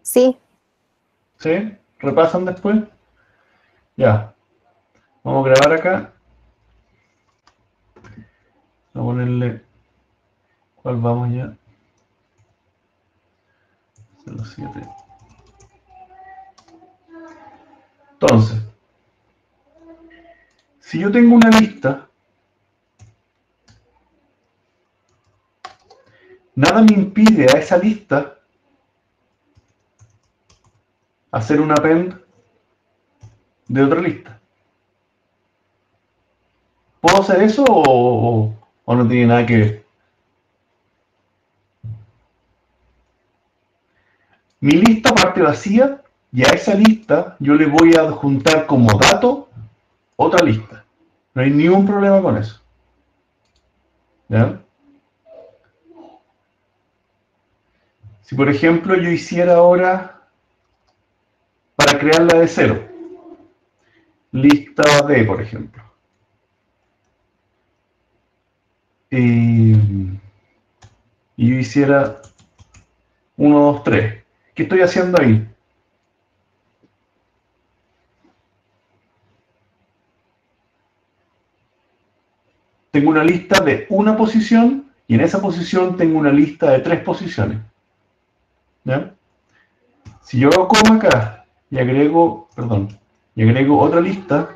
Sí. ¿Sí? ¿Repasan después? Ya. Vamos a grabar acá. Vamos a ponerle... ¿Cuál vamos ya? 07. Entonces, si yo tengo una lista, nada me impide a esa lista hacer un append de otra lista. ¿Puedo hacer eso o no tiene nada que ver? Mi lista parte vacía y a esa lista yo le voy a adjuntar como dato otra lista. No hay ningún problema con eso. ¿Ya? Si por ejemplo yo hiciera ahora, para crearla de cero, lista D, por ejemplo. Y yo hiciera 1, 2, 3. ¿Qué estoy haciendo ahí? Tengo una lista de una posición y en esa posición tengo una lista de 3 posiciones. ¿Ya? Si yo hago coma acá y agrego, perdón, y agrego otra lista,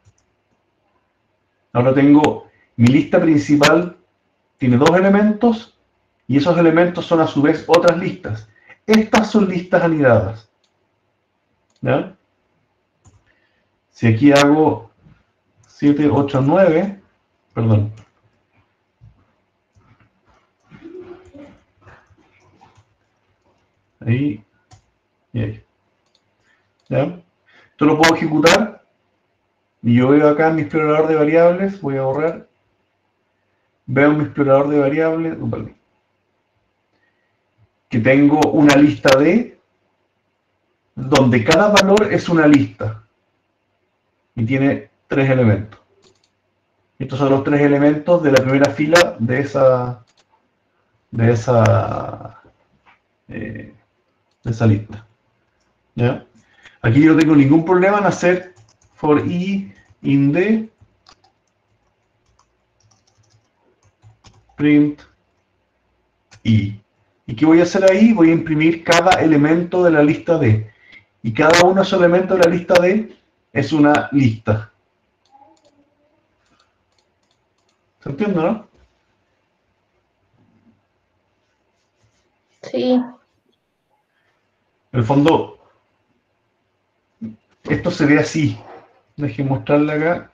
ahora tengo mi lista principal, tiene 2 elementos y esos elementos son a su vez otras listas. Estas son listas anidadas. ¿Ya? Si aquí hago 7, 8, 9, perdón, ahí y ahí. ¿Ya? Esto lo puedo ejecutar y yo veo acá en mi explorador de variables, voy a borrar, veo en mi explorador de variables, que tengo una lista de donde cada valor es una lista y tiene 3 elementos. Estos son los 3 elementos de la primera fila de esa, eh, de esa lista. ¿Ya? Aquí yo no tengo ningún problema en hacer for i in the print i. ¿Y qué voy a hacer ahí? Voy a imprimir cada elemento de la lista D. Y cada uno de esos elementos de la lista D es una lista. ¿Se entiende, no? Sí. En el fondo, esto se ve así. Déjenme mostrarle acá.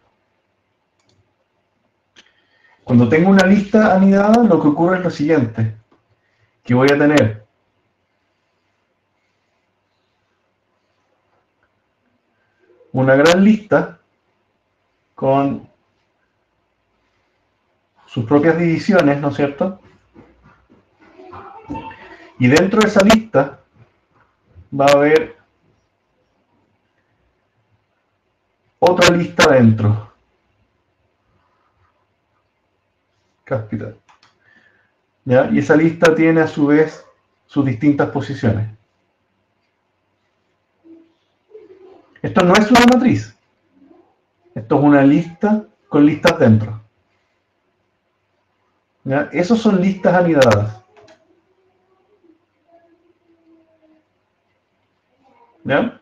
Cuando tengo una lista anidada, lo que ocurre es lo siguiente. Que voy a tener una gran lista con sus propias divisiones, ¿no es cierto? Y dentro de esa lista va a haber otra lista dentro. Capital. ¿Ya? Y esa lista tiene a su vez sus distintas posiciones. Esto no es una matriz. Esto es una lista con listas dentro. ¿Ya? Esos son listas anidadas. ¿Ya?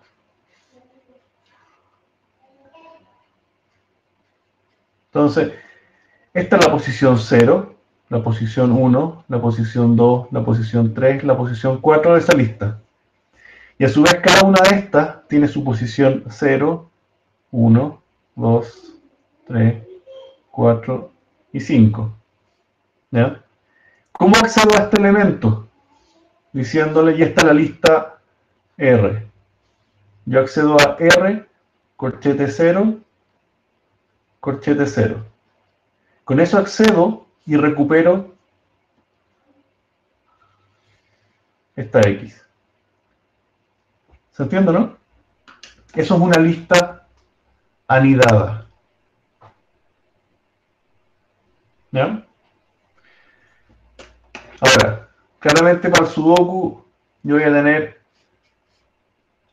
Entonces, esta es la posición 0, la posición 1, la posición 2, la posición 3, la posición 4 de esa lista. Y a su vez cada una de estas tiene su posición 0, 1, 2, 3, 4 y 5. ¿Ya? ¿Cómo accedo a este elemento? Diciéndole, ya está la lista R. Yo accedo a R, corchete 0, corchete 0. Con eso accedo y recupero esta X. ¿Se entiende, no? Eso es una lista anidada. ¿Ya? Ahora, claramente para el Sudoku yo voy a tener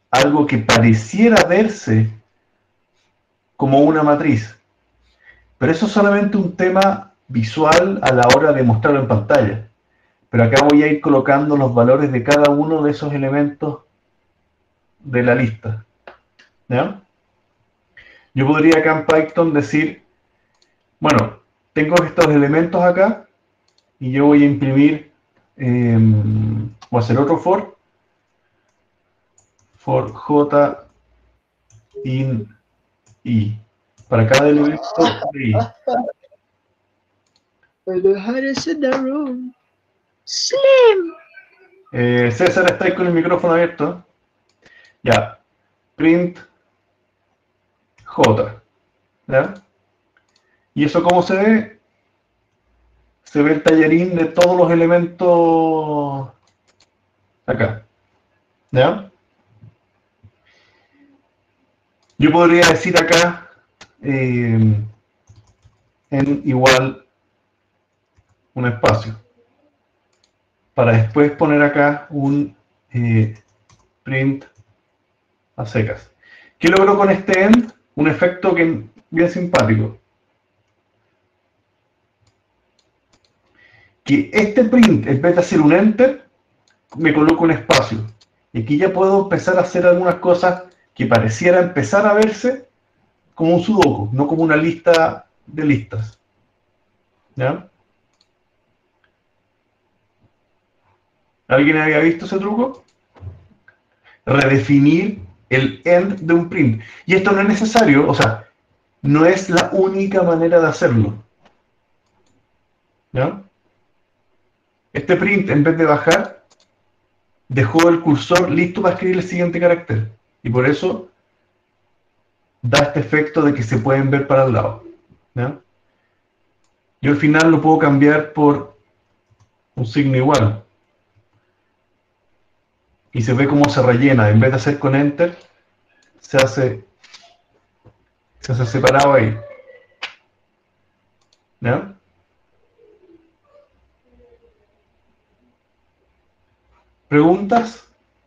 algo que pareciera verse como una matriz. Pero eso es solamente un tema visual a la hora de mostrarlo en pantalla. Pero acá voy a ir colocando los valores de cada uno de esos elementos de la lista. ¿Ya? Yo podría acá en Python decir, bueno, tengo estos elementos acá y yo voy a imprimir, voy a hacer otro for j in i, para cada elemento de i. Slim. César, ¿estáis con el micrófono abierto? Ya, print j. ¿Ya? ¿Y eso cómo se ve? Se ve el tallarín de todos los elementos acá. ¿Ya? Yo podría decir acá en igual un espacio, para después poner acá un print a secas. ¿Qué logro con este end? Un efecto que bien simpático. Que este print, en vez de hacer un enter, me coloco un espacio. Y aquí ya puedo empezar a hacer algunas cosas que pareciera empezar a verse como un sudoku, no como una lista de listas. ¿Ya? ¿Alguien había visto ese truco? Redefinir el end de un print. Y esto no es necesario, o sea, no es la única manera de hacerlo. ¿Ya? Este print, en vez de bajar, dejó el cursor listo para escribir el siguiente carácter. Y por eso da este efecto de que se pueden ver para el lado. ¿Ya? Yo al final lo puedo cambiar por un signo igual. Y se ve cómo se rellena. En vez de hacer con Enter, se hace separado ahí. ¿Ya? ¿Preguntas?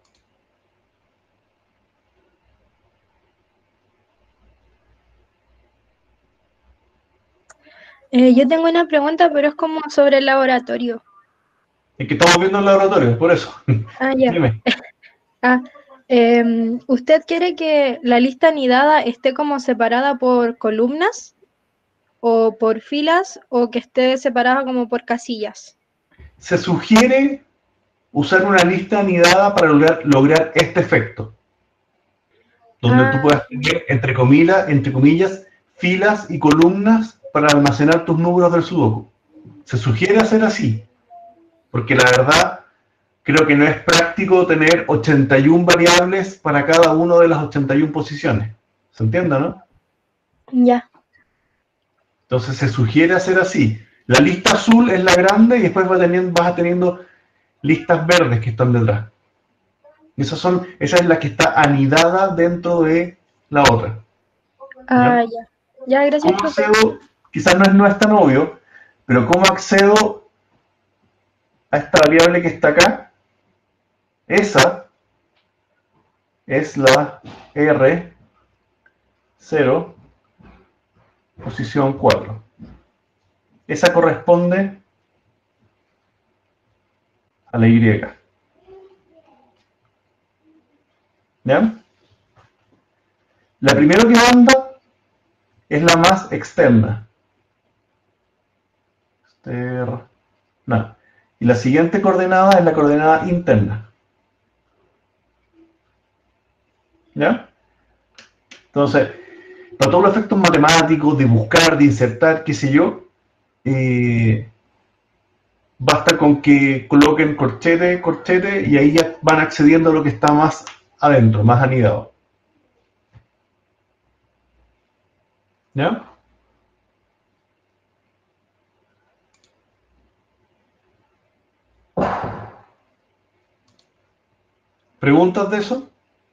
Yo tengo una pregunta, pero es como sobre el laboratorio. Es que estamos viendo el laboratorio, por eso. Ah, ya. Dime. Ah, ¿usted quiere que la lista anidada esté como separada por columnas o por filas o que esté separada como por casillas? Se sugiere usar una lista anidada para lograr este efecto, donde tú Ah, puedas tener, entre comillas, filas y columnas para almacenar tus números del sudoku. Se sugiere hacer así, porque la verdad creo que no es práctico tener 81 variables para cada una de las 81 posiciones. ¿Se entiende, no? ya. Entonces se sugiere hacer así. La lista azul es la grande y después vas teniendo listas verdes que están detrás. Esa es la que está anidada dentro de la otra. Ah, ¿Ya? ya. Ya, gracias, ¿Cómo profe. accedo? Quizás no es tan obvio, pero ¿cómo accedo a esta variable que está acá? Esa es la R0, posición 4. Esa corresponde a la Y. ¿Ya? La primera que manda es la más externa. No. Y la siguiente coordenada es la coordenada interna. ¿Ya? Entonces, para todos los efectos matemáticos, de buscar, de insertar, qué sé yo, basta con que coloquen corchete, corchete, y ahí ya van accediendo a lo que está más adentro, más anidado. ¿Ya? ¿Preguntas de eso?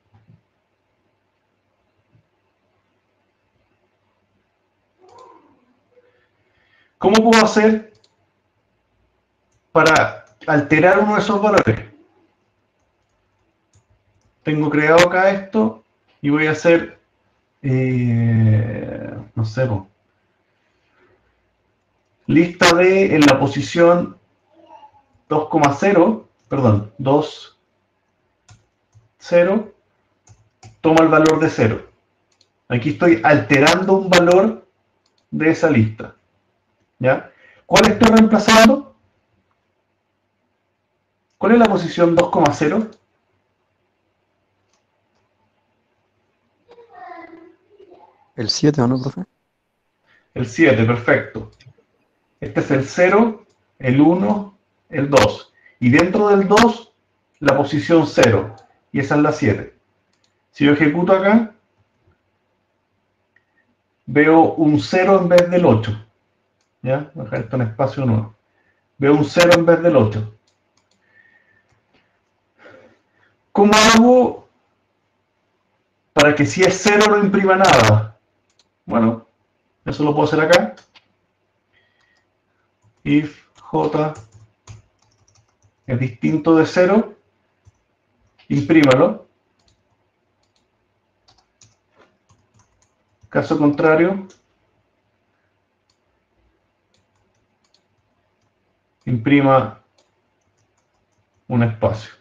¿Cómo puedo hacer para alterar uno de esos valores? tengo creado acá esto y voy a hacer, no sé, lista de en la posición 2,0, perdón, 2, 0, toma el valor de 0. Aquí estoy alterando un valor de esa lista. ¿Ya? ¿Cuál estoy reemplazando? ¿Cuál es la posición 2,0? El 7, ¿o no, profe? El 7, perfecto. Este es el 0, el 1, el 2. Y dentro del 2, la posición 0. Y esa es la 7. Si yo ejecuto acá, veo un 0 en vez del 8. ¿Ya? Voy a dejar esto en espacio nuevo. Veo un 0 en vez del 8. ¿Cómo hago para que si es 0 no imprima nada? Bueno, eso lo puedo hacer acá. If j es distinto de 0, imprímalo. Caso contrario, imprima un espacio.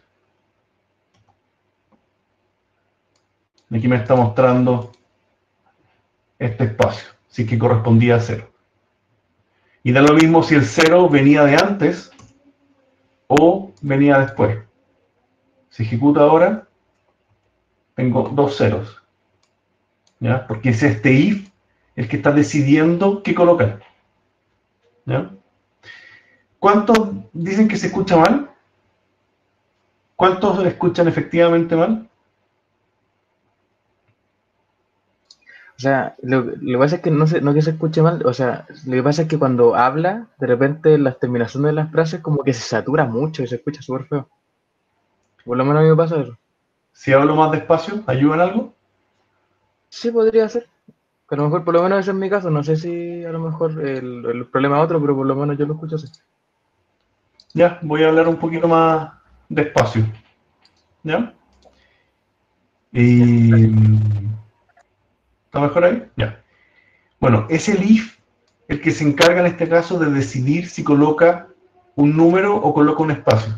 Aquí me está mostrando este espacio, así que correspondía a 0. Y da lo mismo si el 0 venía de antes o venía después. Si ejecuto ahora, tengo dos ceros. ¿Ya? Porque es este if el que está decidiendo qué colocar. ¿Ya? ¿Cuántos dicen que se escucha mal? ¿Cuántos escuchan efectivamente mal? O sea, lo que pasa es que no que se escuche mal, o sea, lo que pasa es que cuando habla, de repente las terminaciones de las frases como que se satura mucho y se escucha súper feo. Por lo menos a mí me pasa eso. Si hablo más despacio, ¿ayuda en algo? Sí, podría ser. Pero a lo mejor, por lo menos ese es mi caso. No sé si a lo mejor el problema es otro, pero por lo menos yo lo escucho así. Ya, voy a hablar un poquito más despacio. ¿Ya? Ya, Y... gracias. ¿Está mejor ahí? Ya. Bueno, es el if el que se encarga en este caso de decidir si coloca un número o coloca un espacio.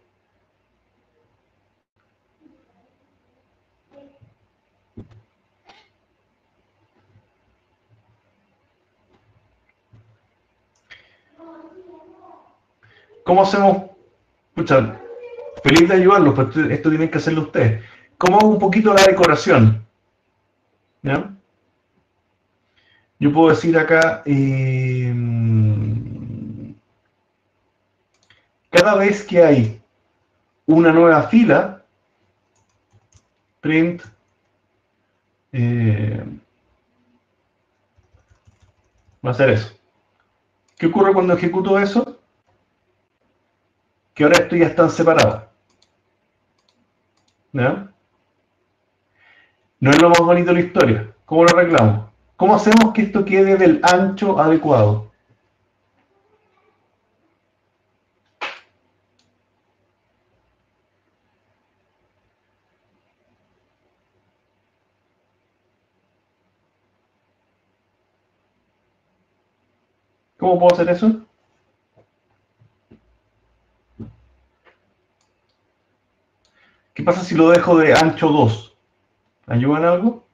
¿Cómo hacemos? Escucha, feliz de ayudarlos, pero esto tienen que hacerlo ustedes. ¿Cómo hago un poquito la decoración? ¿Ya? Yo puedo decir acá, cada vez que hay una nueva fila, print, eh, va a ser eso. ¿Qué ocurre cuando ejecuto eso? Que ahora esto ya están separados. ¿Ya? No es lo más bonito de la historia. ¿Cómo lo arreglamos? ¿Cómo hacemos que esto quede del ancho adecuado? ¿Cómo puedo hacer eso? ¿Qué pasa si lo dejo de ancho 2? ¿Ayuda en algo?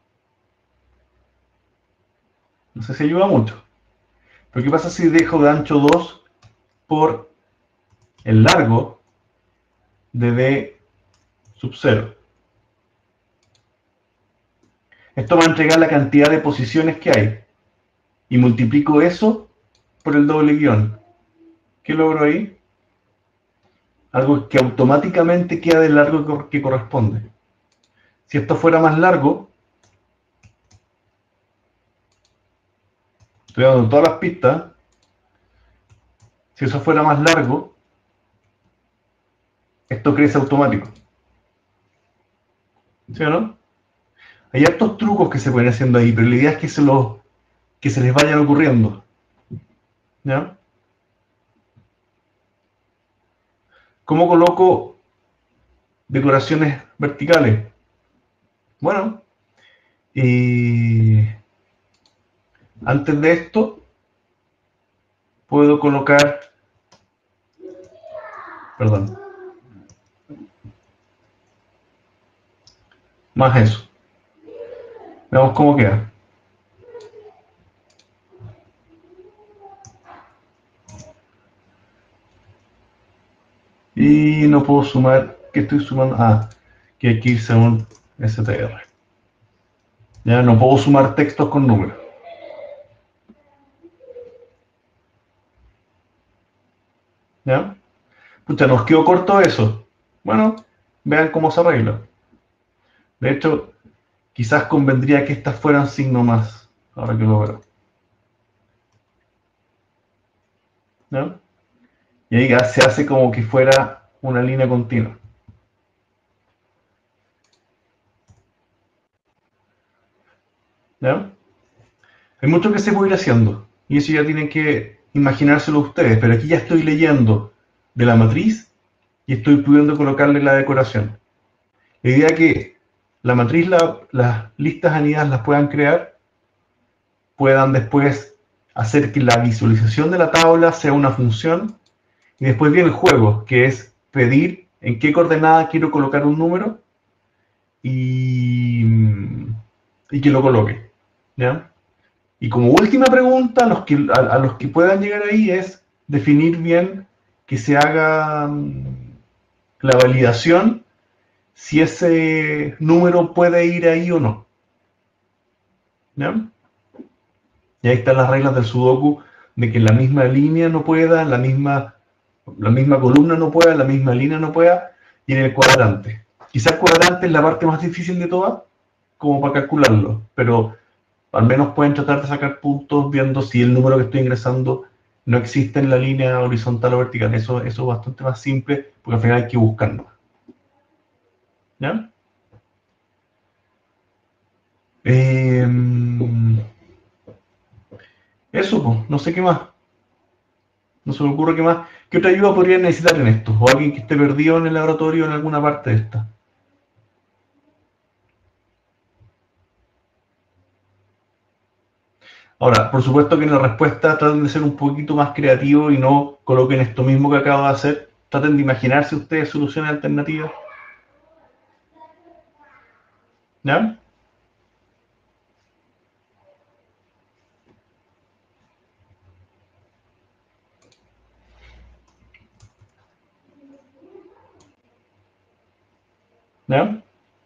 No sé si ayuda mucho. Pero ¿qué pasa si dejo de ancho 2 por el largo de d sub 0? Esto va a entregar la cantidad de posiciones que hay. Y multiplico eso por el doble guión. ¿Qué logro ahí? Algo que automáticamente queda del largo que corresponde. Si esto fuera más largo, estoy dando todas las pistas, si eso fuera más largo, esto crece automático. ¿Sí o no? Hay hartos trucos que se pueden haciendo ahí, pero la idea es que se les vayan ocurriendo. ¿Ya? ¿Cómo coloco decoraciones verticales. Bueno, y antes de esto puedo colocar, perdón, más eso. Veamos cómo queda. Y no puedo sumar, ¿qué estoy sumando? Ah, que hay que irse a un str. Ya no puedo sumar textos con números. ¿Ya? Pucha, nos quedó corto eso. Bueno, vean cómo se arregla. De hecho, quizás convendría que estas fueran signo más, ahora que lo veo. ¿Ya? Y ahí ya se hace como que fuera una línea continua. ¿Ya? Hay mucho que se puede ir haciendo, y eso ya tienen que imaginárselo ustedes, pero aquí ya estoy leyendo de la matriz y estoy pudiendo colocarle la decoración. La idea es que la matriz, las listas anidadas las puedan crear, puedan después hacer que la visualización de la tabla sea una función, y después viene el juego, que es pedir en qué coordenada quiero colocar un número y, y que lo coloque. ¿Ya? Y como última pregunta, a los que puedan llegar ahí es definir bien que se haga la validación si ese número puede ir ahí o no. ¿Ya? Y ahí están las reglas del Sudoku de que la misma línea no pueda, la misma columna no pueda, la misma línea no pueda, y en el cuadrante. Quizás el cuadrante es la parte más difícil de todas, como para calcularlo, pero al menos pueden tratar de sacar puntos viendo si el número que estoy ingresando no existe en la línea horizontal o vertical. Eso es bastante más simple, porque al final hay que buscarlo. ¿Ya? Eh, Eso, pues, no sé qué más. No se me ocurre qué más. ¿Qué otra ayuda podrían necesitar en esto? O alguien que esté perdido en el laboratorio en alguna parte de esta. Ahora, por supuesto que en la respuesta traten de ser un poquito más creativos y no coloquen esto mismo que acabo de hacer. Traten de imaginarse ustedes soluciones alternativas. ¿Ya? ¿Ya?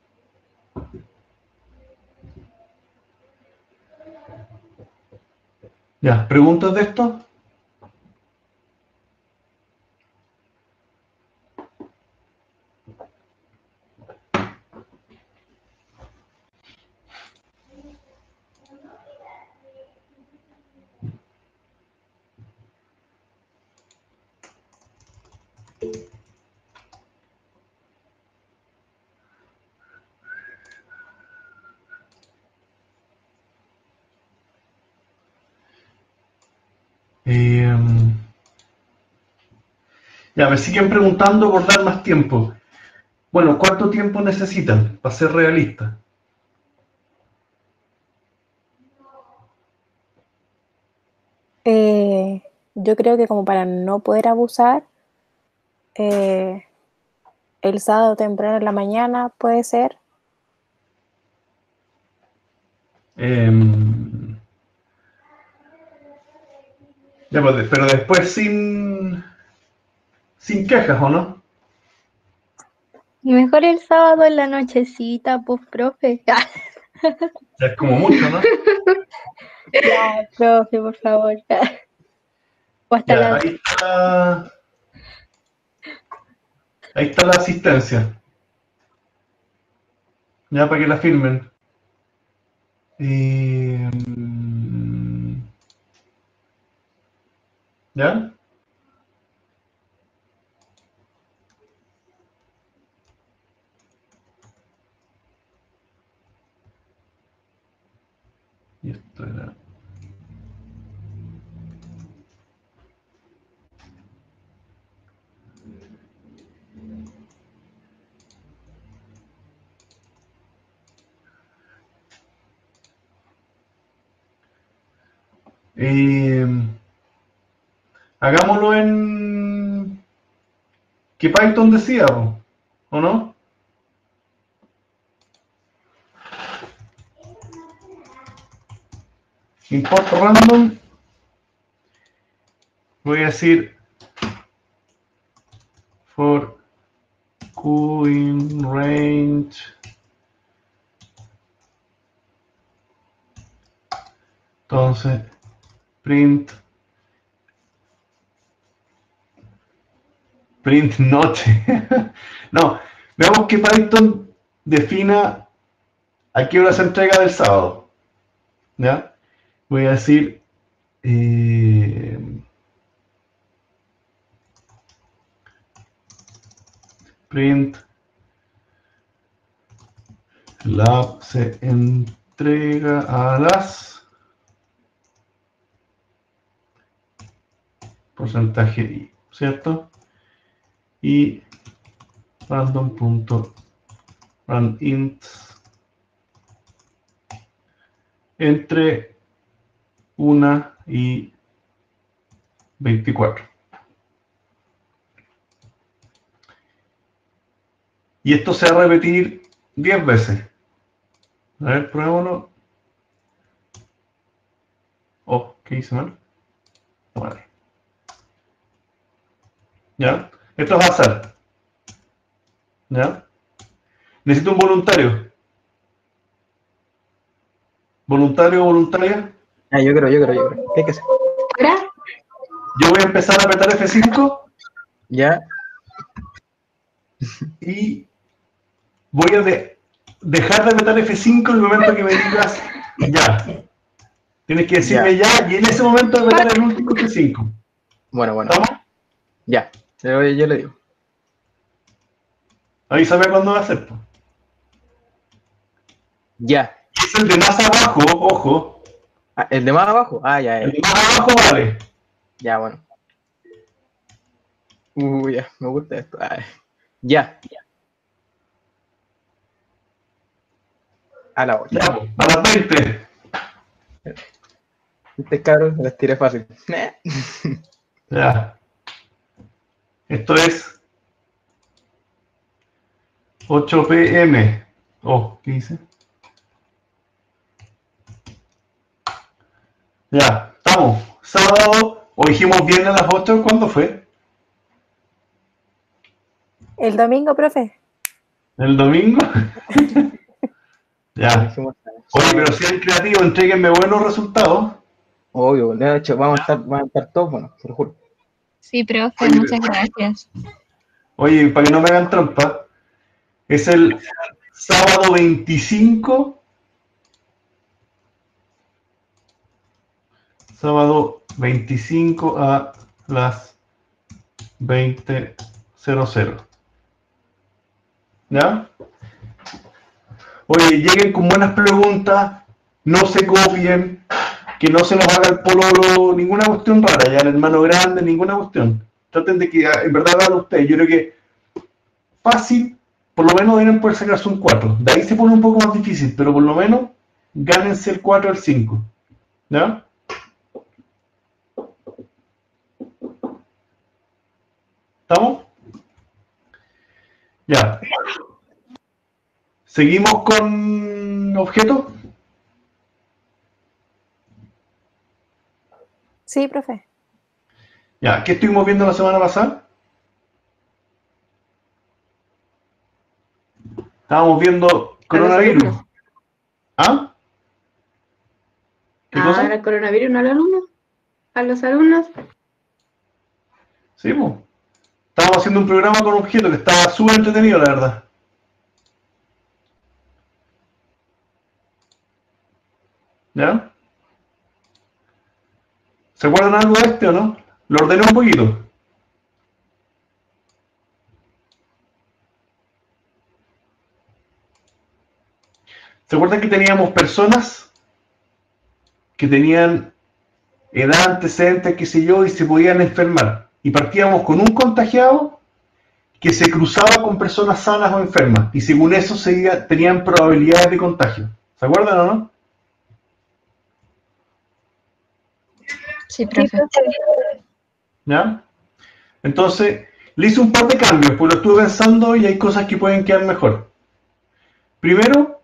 ¿Ya? ¿Preguntas de esto? Eh, ya, me siguen preguntando por dar más tiempo. Bueno, ¿cuánto tiempo necesitan para ser realistas? Eh, yo creo que como para no poder abusar, eh, el sábado temprano en la mañana puede ser. Eh, ya, pues, pero después sin quejas, ¿o no? Y mejor el sábado en la nochecita, pues, profe. Ya es como mucho, ¿no? Ya, profe, por favor. O hasta Ya, las... ahí está la asistencia. Ya para que la firmen. Eh, ¿Ya? Y esto era. Hagámoslo en que Python decía, ¿o no? Import random. Voy a decir for q in range entonces print not. No, veamos que Python defina a qué hora se entrega del sábado. ¿Ya? Voy a decir print lab se entrega a las porcentaje i, ¿cierto? Y random.runInt entre 1 y 24. Y esto se va a repetir 10 veces. A ver, probémoslo. Oh, ¿qué hice mal? Vale. ¿Ya? Esto es azar. ¿Ya? Necesito un voluntario. ¿Voluntario o voluntaria? Ah, yo creo. ¿Qué hay que hacer? ¿Ahora? Yo voy a empezar a apretar F5 Ya, y voy a dejar de apretar F5 en el momento que me digas ya. Tienes que decirme ya y en ese momento apretar el último F5. bueno. ¿Estamos? Ya, yo le digo. Ahí sabe cuándo va a ser. Ya. Es el de más abajo, ojo. Ah, ¿el de más abajo? Ah, ya, El de más abajo vale. ya, bueno. Ya, me gusta esto. Ay. Ya. A la 8. Ya, a las 20. Este cabrón me las tiré fácil. Ya. Esto es 8 p.m. Oh, ¿qué dice? Ya, estamos. Sábado, o dijimos viernes a las 8, ¿cuándo fue? El domingo, profe. ¿El domingo? Ya. Oye, pero sean creativos, entréguenme buenos resultados. Obvio, de hecho, vamos a estar todos buenos, te lo juro. Sí, profe, Oye, muchas gracias. Oye, para que no me hagan trampa, es el sábado 25. Sábado 25 a las 20:00. ¿Ya? Oye, lleguen con buenas preguntas, no se copien, que no se nos haga el pololo, ninguna cuestión rara, ya el hermano grande, ninguna cuestión. Traten de que en verdad hagan ustedes. Yo creo que fácil, por lo menos deben poder sacarse un 4. De ahí se pone un poco más difícil, pero por lo menos gánense el 4 o el 5. ¿Ya? ¿Estamos? Ya. ¿Seguimos con objetos? Sí, profe. Ya, ¿qué estuvimos viendo la semana pasada? Estábamos viendo coronavirus. ¿Ah? ¿Qué cosa? ¿Era el coronavirus, no a los alumnos? ¿A los alumnos? Sí, pues. Estábamos haciendo un programa con objetos que estaba súper entretenido, la verdad. ¿Ya? ¿Se acuerdan algo de este o no? Lo ordené un poquito. ¿Se acuerdan que teníamos personas que tenían edad, antecedentes, qué sé yo, y se podían enfermar? Y partíamos con un contagiado que se cruzaba con personas sanas o enfermas, y según eso tenían probabilidades de contagio. ¿Se acuerdan o no? Sí, profe. ¿Ya? Entonces, le hice un par de cambios, pues lo estuve pensando y hay cosas que pueden quedar mejor. Primero,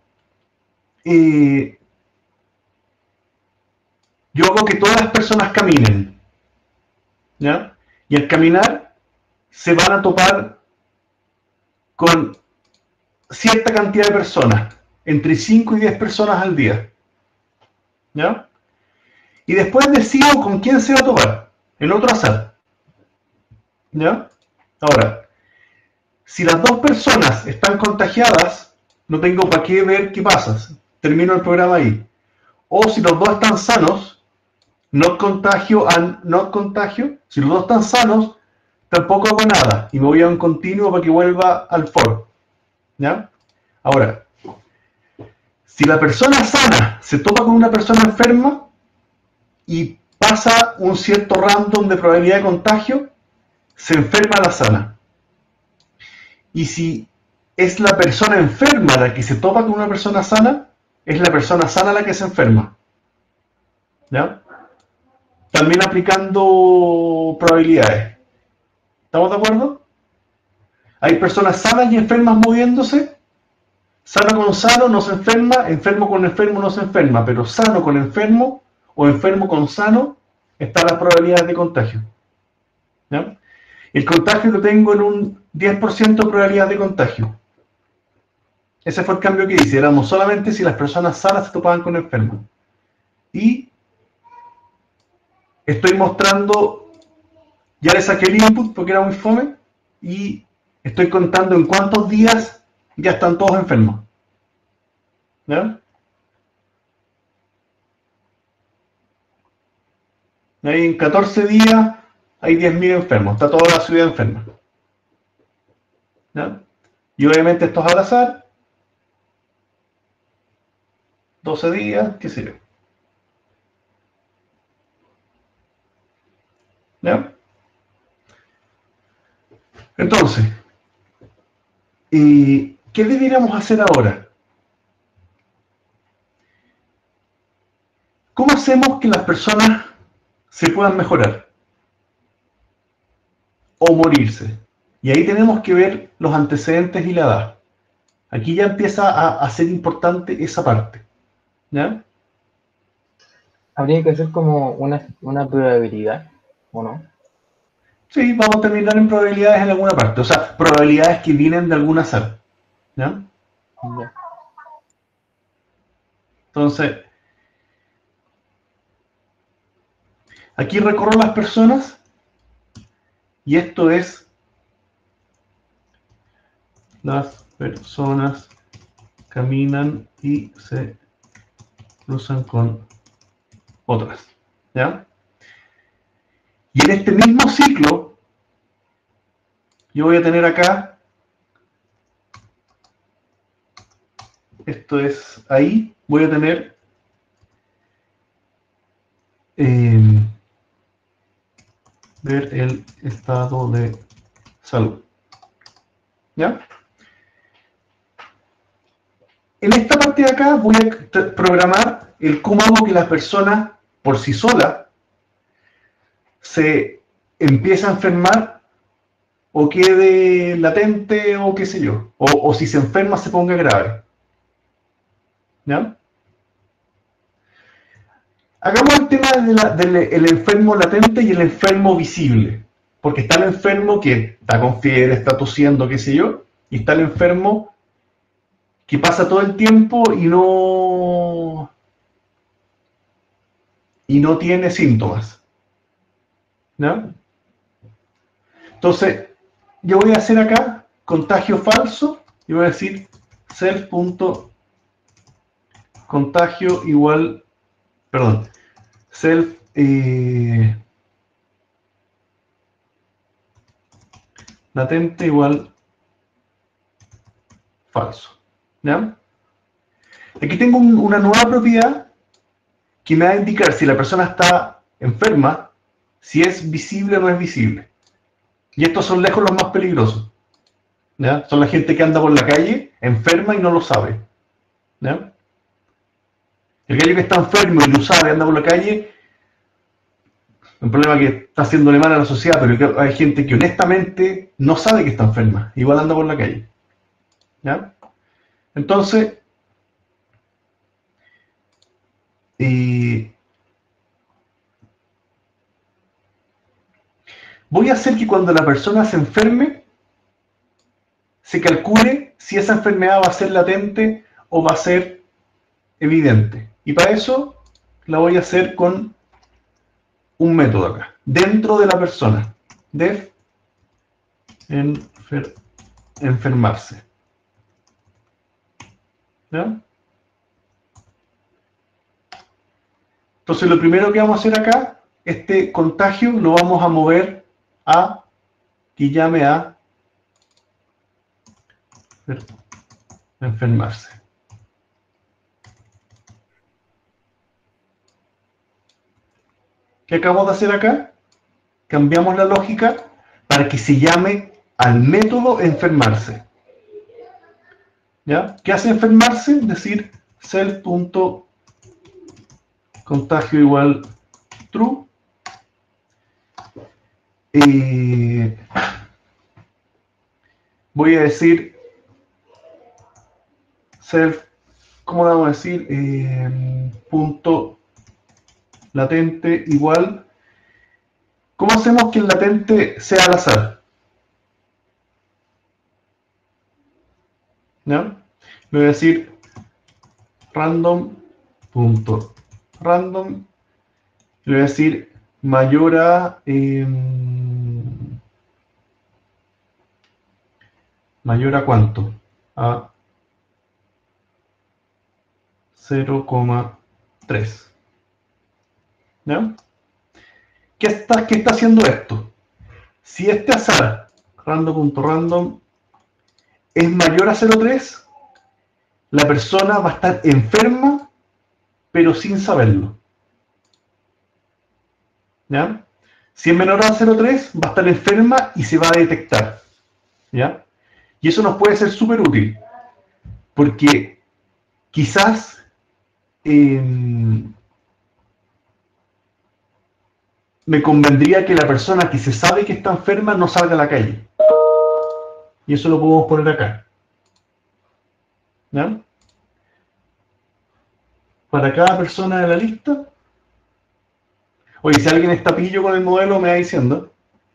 yo hago que todas las personas caminen, ¿ya? Y al caminar se van a topar con cierta cantidad de personas, entre 5 y 10 personas al día, ¿ya? Y después decido con quién se va a topar, el otro azar, ¿ya? Ahora, si las dos personas están contagiadas, no tengo para qué ver qué pasa, termino el programa ahí. O si los dos están sanos, no contagio, no contagio, si los dos están sanos, tampoco hago nada y me voy a un continuo para que vuelva al foro, ¿ya? Ahora, si la persona sana se topa con una persona enferma y pasa un cierto random de probabilidad de contagio, se enferma la sana. Y si es la persona enferma la que se topa con una persona sana, es la persona sana la que se enferma, ¿ya? También aplicando probabilidades. ¿Estamos de acuerdo? Hay personas sanas y enfermas moviéndose. Sano con sano no se enferma, enfermo con enfermo no se enferma, pero sano con enfermo o enfermo con sano está la probabilidad de contagio, ¿ya? El contagio lo tengo en un 10% de probabilidad de contagio. Ese fue el cambio que hice. Éramos solamente si las personas sanas se topaban con enfermos. Y estoy mostrando, ya le saqué el input porque era muy fome, y estoy contando en cuántos días ya están todos enfermos, ¿ya? Ahí en 14 días hay 10.000 enfermos, está toda la ciudad enferma, ¿ya? Y obviamente esto es al azar, 12 días, qué sé yo, ¿ya? Entonces, ¿qué deberíamos hacer ahora? ¿Cómo hacemos que las personas se puedan mejorar o morirse? Y ahí tenemos que ver los antecedentes y la edad. Aquí ya empieza a ser importante esa parte, ¿ya? Habría que hacer como una probabilidad, ¿o no? Sí, vamos a terminar en probabilidades en alguna parte. O sea, probabilidades que vienen de algún azar, ¿ya? Ya. Entonces, aquí recorro las personas y esto es las personas caminan y se cruzan con otras, ¿ya? Y en este mismo ciclo, yo voy a tener acá, esto es ahí, voy a tener ver el estado de salud, ¿ya? En esta parte de acá voy a programar el cómo hago que la persona por sí sola se empiece a enfermar o quede latente o qué sé yo, o si se enferma se ponga grave, ¿ya? Hagamos el tema del enfermo latente y el enfermo visible, porque está el enfermo que está con fiebre, está tosiendo, qué sé yo, y está el enfermo que pasa todo el tiempo y no tiene síntomas, ¿ya? Entonces, yo voy a hacer acá contagio falso y voy a decir self.contagio igual, perdón, self latente igual falso, ¿ya? Aquí tengo una nueva propiedad que me va a indicar si la persona está enferma, si es visible o no es visible. Y estos son lejos los más peligrosos, ¿ya? Son la gente que anda por la calle enferma y no lo sabe, ¿ya? El gallo que está enfermo y lo sabe, anda por la calle, un problema que está haciéndole mal a la sociedad, pero que hay gente que honestamente no sabe que está enferma, igual anda por la calle. ¿Ya? Entonces, voy a hacer que cuando la persona se enferme, se calcule si esa enfermedad va a ser latente o va a ser evidente. Y para eso la voy a hacer con un método acá, dentro de la persona. Def enfermarse. ¿Ya? Entonces lo primero que vamos a hacer acá, este contagio lo vamos a mover a que llame a enfermarse. ¿Qué acabamos de hacer acá? Cambiamos la lógica para que se llame al método enfermarse. ¿Ya? ¿Qué hace enfermarse? Decir self.contagio igual true. Voy a decir self, ¿cómo le vamos a decir? Punto latente igual. ¿Cómo hacemos que el latente sea al azar? ¿Ya? Le voy a decir random.random. Le voy a decir mayor a mayor a cuánto? A 0,3. ¿Ya? ¿Qué está haciendo esto? Si este azar, random.random, es mayor a 0,3, la persona va a estar enferma, pero sin saberlo. ¿Ya? Si es menor a 0,3, va a estar enferma y se va a detectar. ¿Ya? Y eso nos puede ser súper útil, porque quizás me convendría que la persona que se sabe que está enferma no salga a la calle. Y eso lo podemos poner acá. ¿Ya? Para cada persona de la lista. Oye, si alguien está pillo con el modelo, me va diciendo.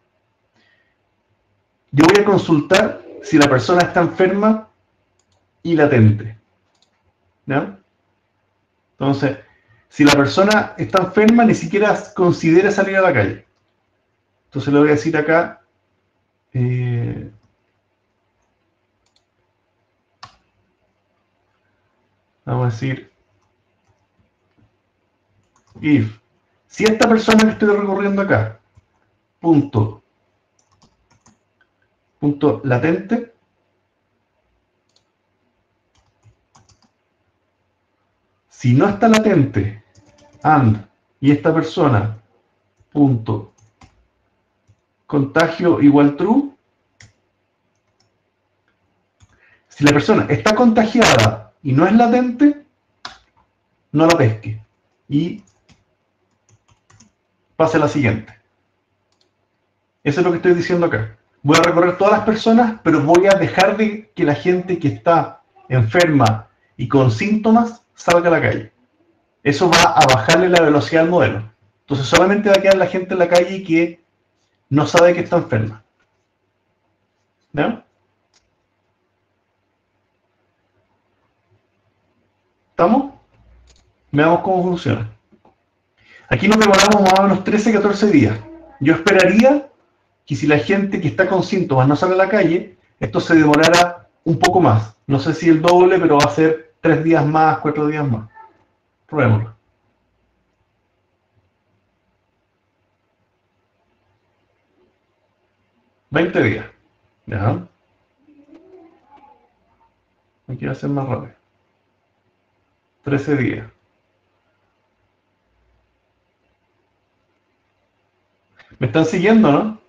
Yo voy a consultar si la persona está enferma y latente. ¿Ya? Entonces, si la persona está enferma, ni siquiera considera salir a la calle. Entonces le voy a decir acá, vamos a decir, if, si esta persona que estoy recorriendo acá, punto latente, si no está latente, y esta persona, punto contagio igual true, si la persona está contagiada y no es latente, no la pesque y pase a la siguiente. Eso es lo que estoy diciendo acá. Voy a recorrer todas las personas, pero voy a dejar de que la gente que está enferma y con síntomas salga a la calle. Eso va a bajarle la velocidad al modelo. Entonces solamente va a quedar la gente en la calle que no sabe que está enferma. ¿Ya? ¿Estamos? Veamos cómo funciona. Aquí nos demoramos más o menos 13, 14 días. Yo esperaría que si la gente que está con síntomas no sale a la calle, esto se demorara un poco más. No sé si el doble, pero va a ser 3 días más, 4 días más. Probémoslo. 20 días. ¿Ya? Aquí va a ser más rápido. 13 días. ¿Me están siguiendo, no?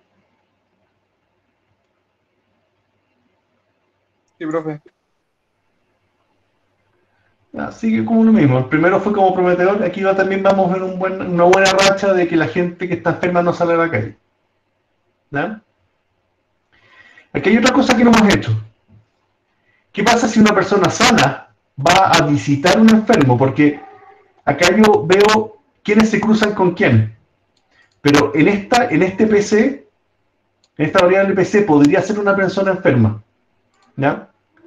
Sí, profe. sigue como lo mismo. El primero fue como prometedor, aquí también vamos en una buena racha de que la gente que está enferma no sale a la calle. ¿Ya? Aquí hay otra cosa que no hemos hecho. ¿Qué pasa si una persona sana va a visitar a un enfermo? Porque acá yo veo quiénes se cruzan con quién. Pero en este PC, en esta variable PC, podría ser una persona enferma. ¿Ya?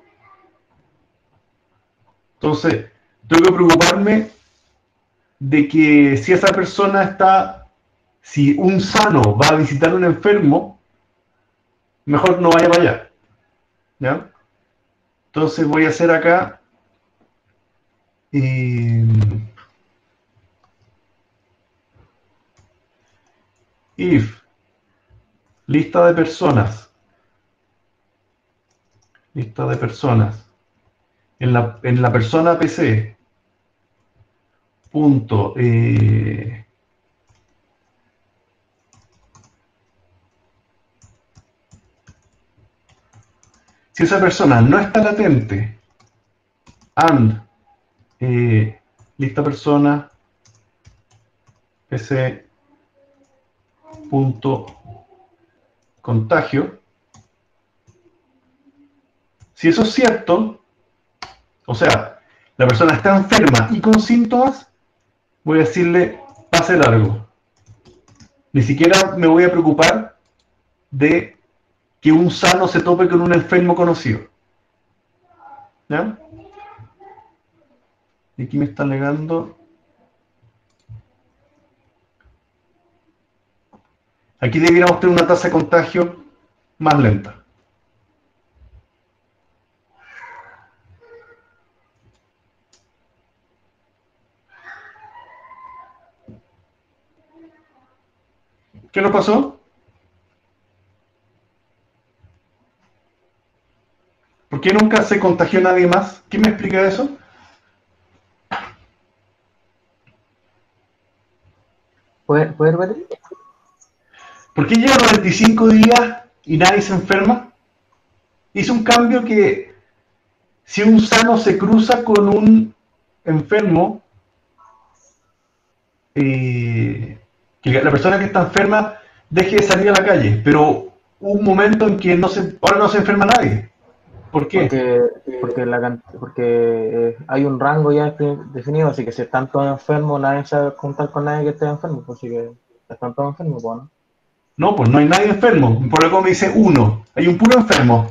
Entonces, tengo que preocuparme de que si esa persona si un sano va a visitar a un enfermo, mejor no vaya para allá. ¿Ya? Entonces voy a hacer acá if lista de personas en la persona PC punto si esa persona no está latente and lista persona PC punto contagio, si eso es cierto, o sea, la persona está enferma y con síntomas, voy a decirle pase largo. Ni siquiera me voy a preocupar de que un sano se tope con un enfermo conocido. ¿Ya? Y aquí me está alegando. Aquí debiéramos tener una tasa de contagio más lenta. ¿Qué nos pasó? ¿Por qué nunca se contagió nadie más? ¿Quién me explica eso? ¿Puedes repetir? ¿Por qué llevan 25 días y nadie se enferma? Hice un cambio que si un sano se cruza con un enfermo, que la persona que está enferma deje de salir a la calle, pero hubo un momento en que ahora no se enferma nadie. ¿Por qué? Porque hay un rango ya definido, así que si están todos enfermos, nadie se va a juntar con nadie que esté enfermo, pues así que están todos enfermos, pues, ¿no? No, pues no hay nadie enfermo. Por algo me dice uno. Hay un puro enfermo.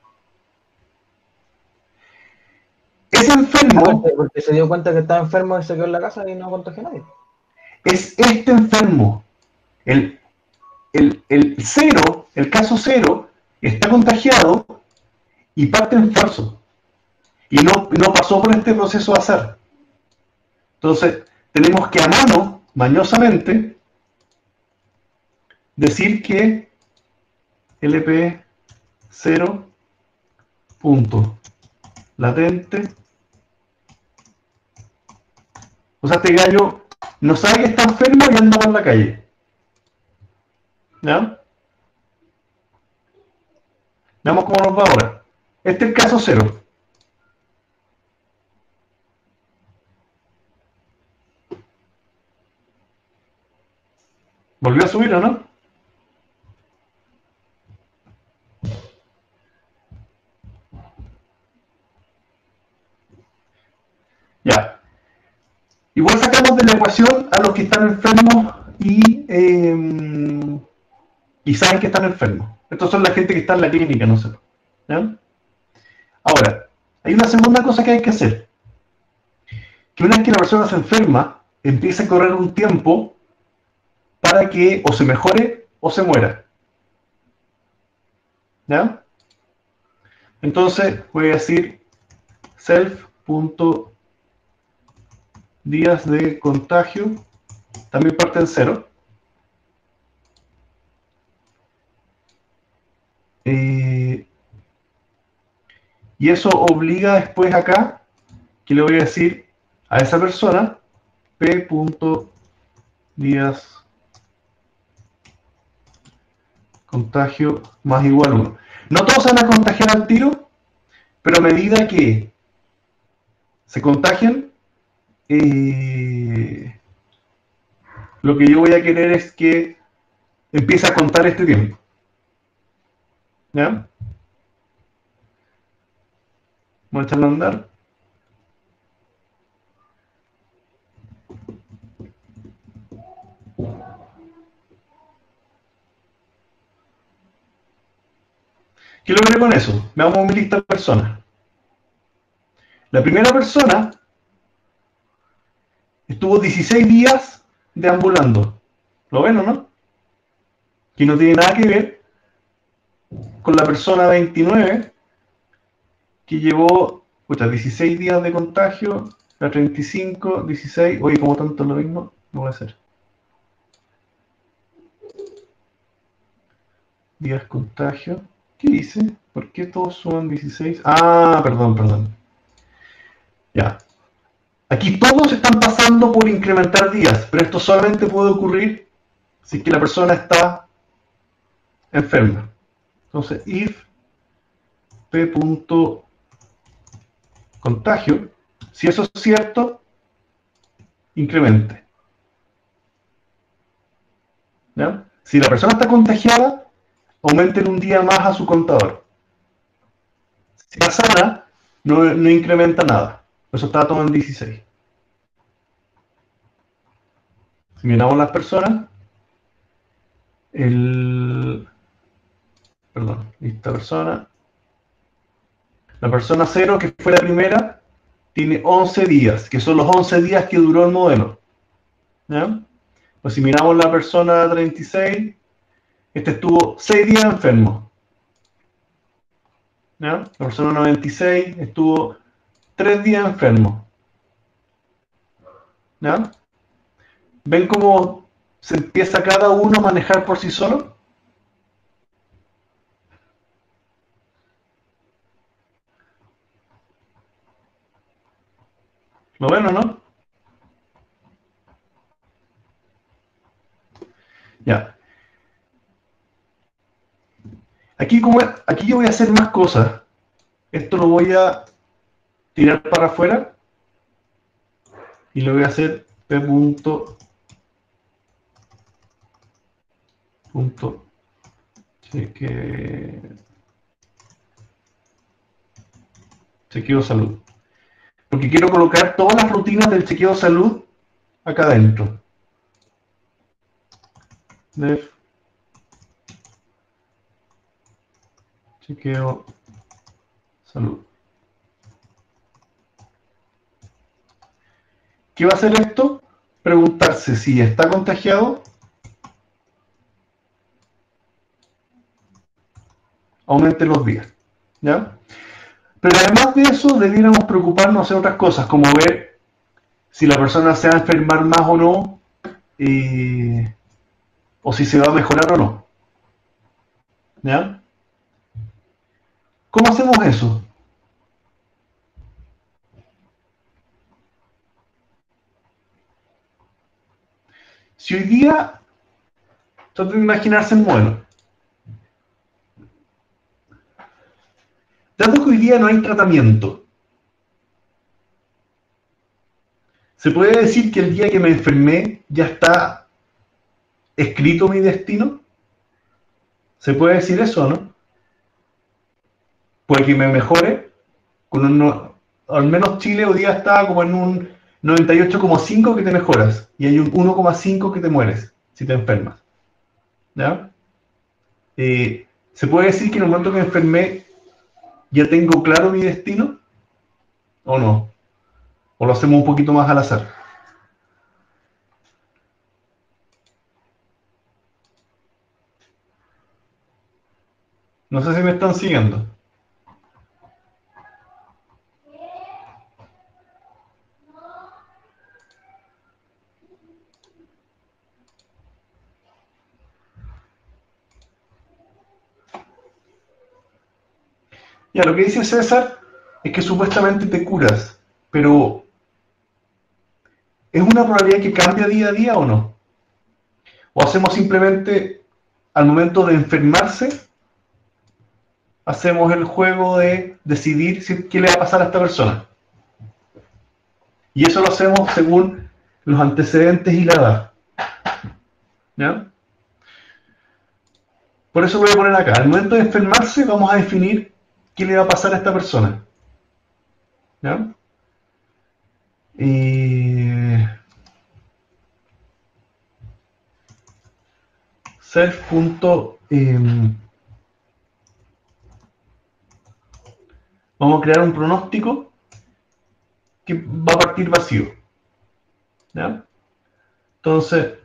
Ese enfermo Porque se dio cuenta que estaba enfermo y se quedó en la casa y no contagió a nadie. es este enfermo. El cero, el caso cero, está contagiado y parte en falso. Y no pasó por este proceso de azar. Entonces, tenemos que a mano, mañosamente, decir que LP0 punto latente. O sea, este gallo no sabe que está enfermo y anda por la calle. ¿Ya? Veamos cómo nos va ahora. Este es el caso cero. ¿Volvió a subir o no? Ya. Igual sacamos de la ecuación a los que están enfermos y saben que están enfermos. Estos son la gente que está en la clínica, no sé. ¿Ya? Ahora, hay una segunda cosa que hay que hacer. Que una vez que la persona se enferma, empieza a correr un tiempo para que o se mejore o se muera. ¿Ya? Entonces voy a decir self.días de contagio también parte en cero. Y eso obliga después acá que le voy a decir a esa persona p.días contagio más igual 1. No todos se van a contagiar al tiro, pero a medida que se contagian, lo que yo voy a querer es que empiece a contar este tiempo. ¿Ya? Vamos a echarlo a andar. ¿Qué logré con eso? Veamos mi lista de personas. La primera persona estuvo 16 días deambulando. ¿Lo ven o no? Que no tiene nada que ver con la persona 29 que llevó 16 días de contagio, la 35, 16. Oye, como tanto lo mismo, no voy a hacer. Días contagio. ¿Qué hice? ¿Por qué todos suman 16? Ah, perdón. Ya. Aquí todos están pasando por incrementar días, pero esto solamente puede ocurrir si es que la persona está enferma. Entonces, if p.contagio, si eso es cierto, incremente. ¿Ya? Si la persona está contagiada, aumenten un día más a su contador. Si está sana, no incrementa nada. Eso está todo en 16. Si miramos las personas, esta persona, la persona 0, que fue la primera, tiene 11 días, que son los 11 días que duró el modelo. ¿Ya? Pues si miramos la persona 36, este estuvo 6 días enfermo. ¿Ya? La persona 96 estuvo 3 días enfermo. ¿Ya? ¿Ven cómo se empieza cada uno a manejar por sí solo? ¿Lo ven o no? Ya. Aquí yo voy a hacer más cosas. Esto lo voy a tirar para afuera y lo voy a hacer chequeo salud. Porque quiero colocar todas las rutinas del chequeo salud acá adentro. Def chequeo salud. ¿Qué va a hacer esto? Preguntarse si está contagiado, aumente los días. ¿Ya? Pero además de eso, debiéramos preocuparnos en otras cosas, como ver si la persona se va a enfermar más o no, o si se va a mejorar o no. ¿Ya? ¿Cómo hacemos eso? Si hoy día, traten de imaginarse el modelo. Dado que hoy día no hay tratamiento, ¿se puede decir que el día que me enfermé ya está escrito mi destino? ¿Se puede decir eso o no? Puede que me mejore, al menos Chile hoy día está como en un 98,5 que te mejoras y hay un 1,5 que te mueres si te enfermas. ¿Ya? ¿Se puede decir que en el momento que me enfermé ya tengo claro mi destino? ¿O no? ¿O lo hacemos un poquito más al azar? No sé si me están siguiendo. Ya, lo que dice César es que supuestamente te curas, pero ¿es una probabilidad que cambia día a día o no? ¿O hacemos simplemente al momento de enfermarse, hacemos el juego de decidir qué le va a pasar a esta persona? Y eso lo hacemos según los antecedentes y la edad. ¿Ya? Por eso lo voy a poner acá. Al momento de enfermarse, vamos a definir qué le va a pasar a esta persona. ¿Ya? Self. Vamos a crear un pronóstico que va a partir vacío. ¿Ya? Entonces,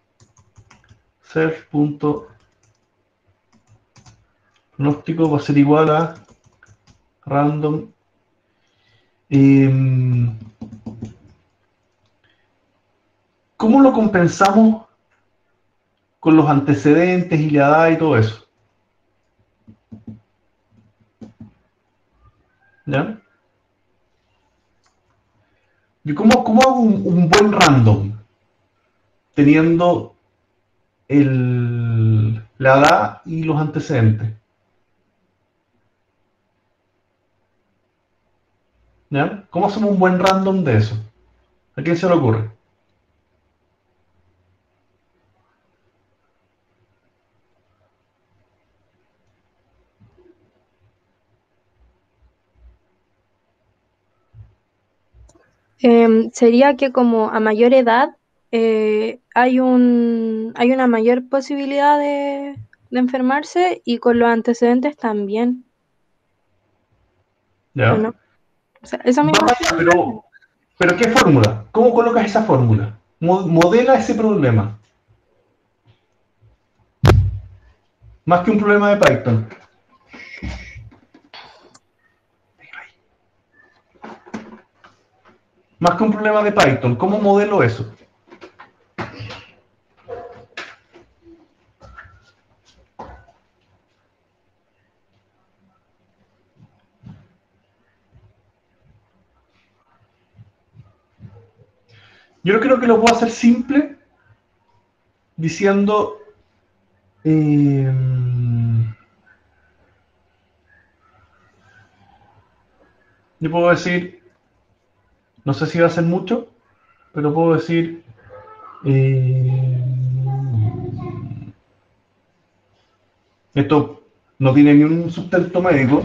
self.pronóstico va a ser igual a random. ¿Cómo lo compensamos con los antecedentes y la edad y todo eso? ¿Ya? ¿Y cómo hago un buen random teniendo la edad y los antecedentes? ¿Ya? ¿Cómo hacemos un buen random de eso? ¿A quién se le ocurre? Sería que como a mayor edad hay una mayor posibilidad de enfermarse y con los antecedentes también, ¿o ¿Ya? no? O sea, eso me Va para imagino. allá, pero ¿qué fórmula? ¿Cómo colocas esa fórmula? Modela ese problema. Más que un problema de Python. Más que un problema de Python. ¿Cómo modelo eso? Yo creo que lo puedo hacer simple diciendo eh, yo puedo decir, no sé si va a ser mucho, pero puedo decir eh, esto no tiene ni un sustento médico,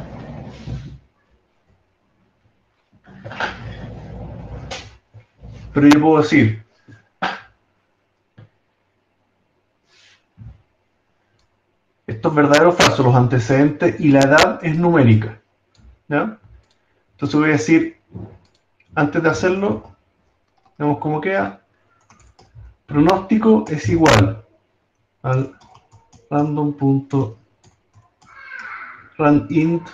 pero yo puedo decir esto es verdadero o falso, los antecedentes y la edad es numérica. ¿Ya? Entonces voy a decir, antes de hacerlo, vemos cómo queda. Pronóstico es igual al random.randint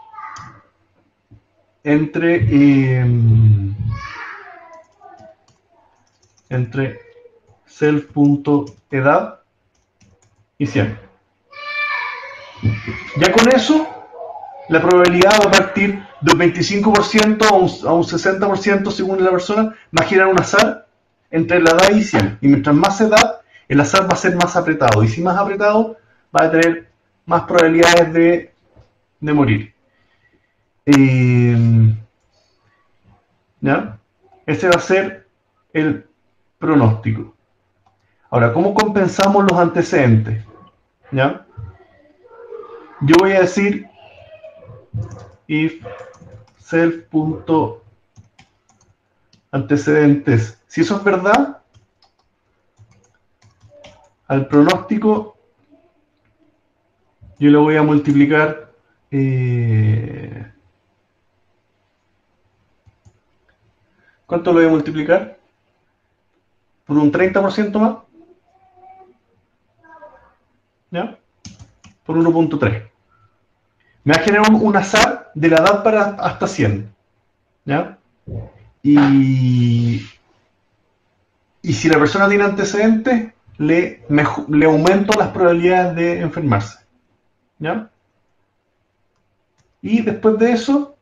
entre self.edad y 100. Ya con eso, la probabilidad va a partir de un 25% a un 60% según la persona, va a girar un azar entre la edad y 100. Y mientras más edad, el azar va a ser más apretado. Y si más apretado, va a tener más probabilidades de morir. ¿Ya? Ese va a ser el pronóstico. Ahora, ¿cómo compensamos los antecedentes? ¿Ya? Yo voy a decir if self.antecedentes. Si eso es verdad, al pronóstico yo lo voy a multiplicar ¿cuánto lo voy a multiplicar? ¿Por un 30% más? ¿Ya? Por 1.3. Me va a generar un azar de la edad para hasta 100. ¿Ya? Y si la persona tiene antecedentes, le aumento las probabilidades de enfermarse. ¿Ya? Y después de eso,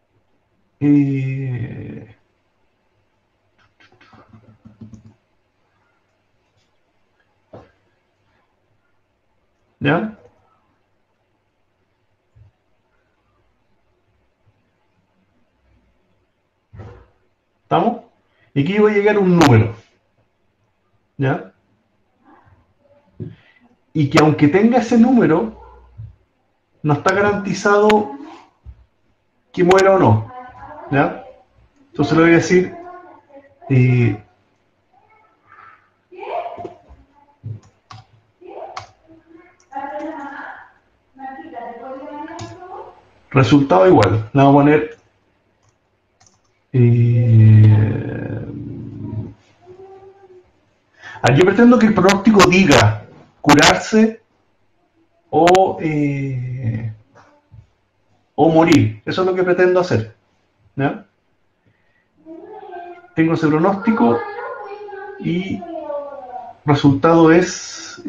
¿ya? ¿Estamos? Y aquí va a llegar un número, ¿ya? Y que aunque tenga ese número, no está garantizado que muera o no, ¿ya? Entonces le voy a decir, resultado igual. Le vamos a poner yo pretendo que el pronóstico diga curarse o morir. Eso es lo que pretendo hacer, ¿ya? Tengo ese pronóstico y resultado es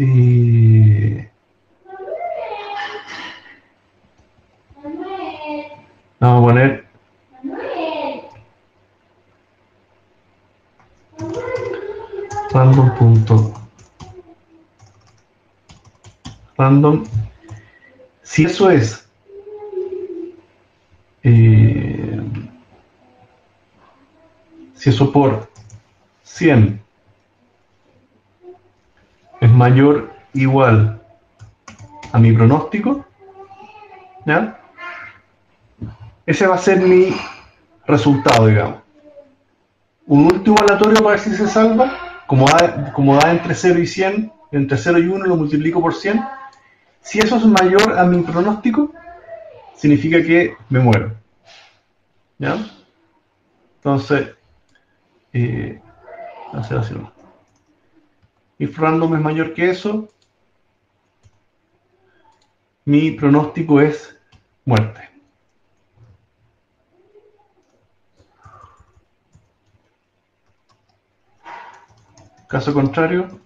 vamos a poner random. Si eso es si eso por 100 es mayor o igual a mi pronóstico, ¿ya? Ese va a ser mi resultado, digamos. Un último aleatorio para ver si se salva, como da entre 0 y 100, entre 0 y 1 lo multiplico por 100. Si eso es mayor a mi pronóstico, significa que me muero, ¿ya? Entonces, hacer así. If random es mayor que eso, mi pronóstico es muerte. Caso contrario,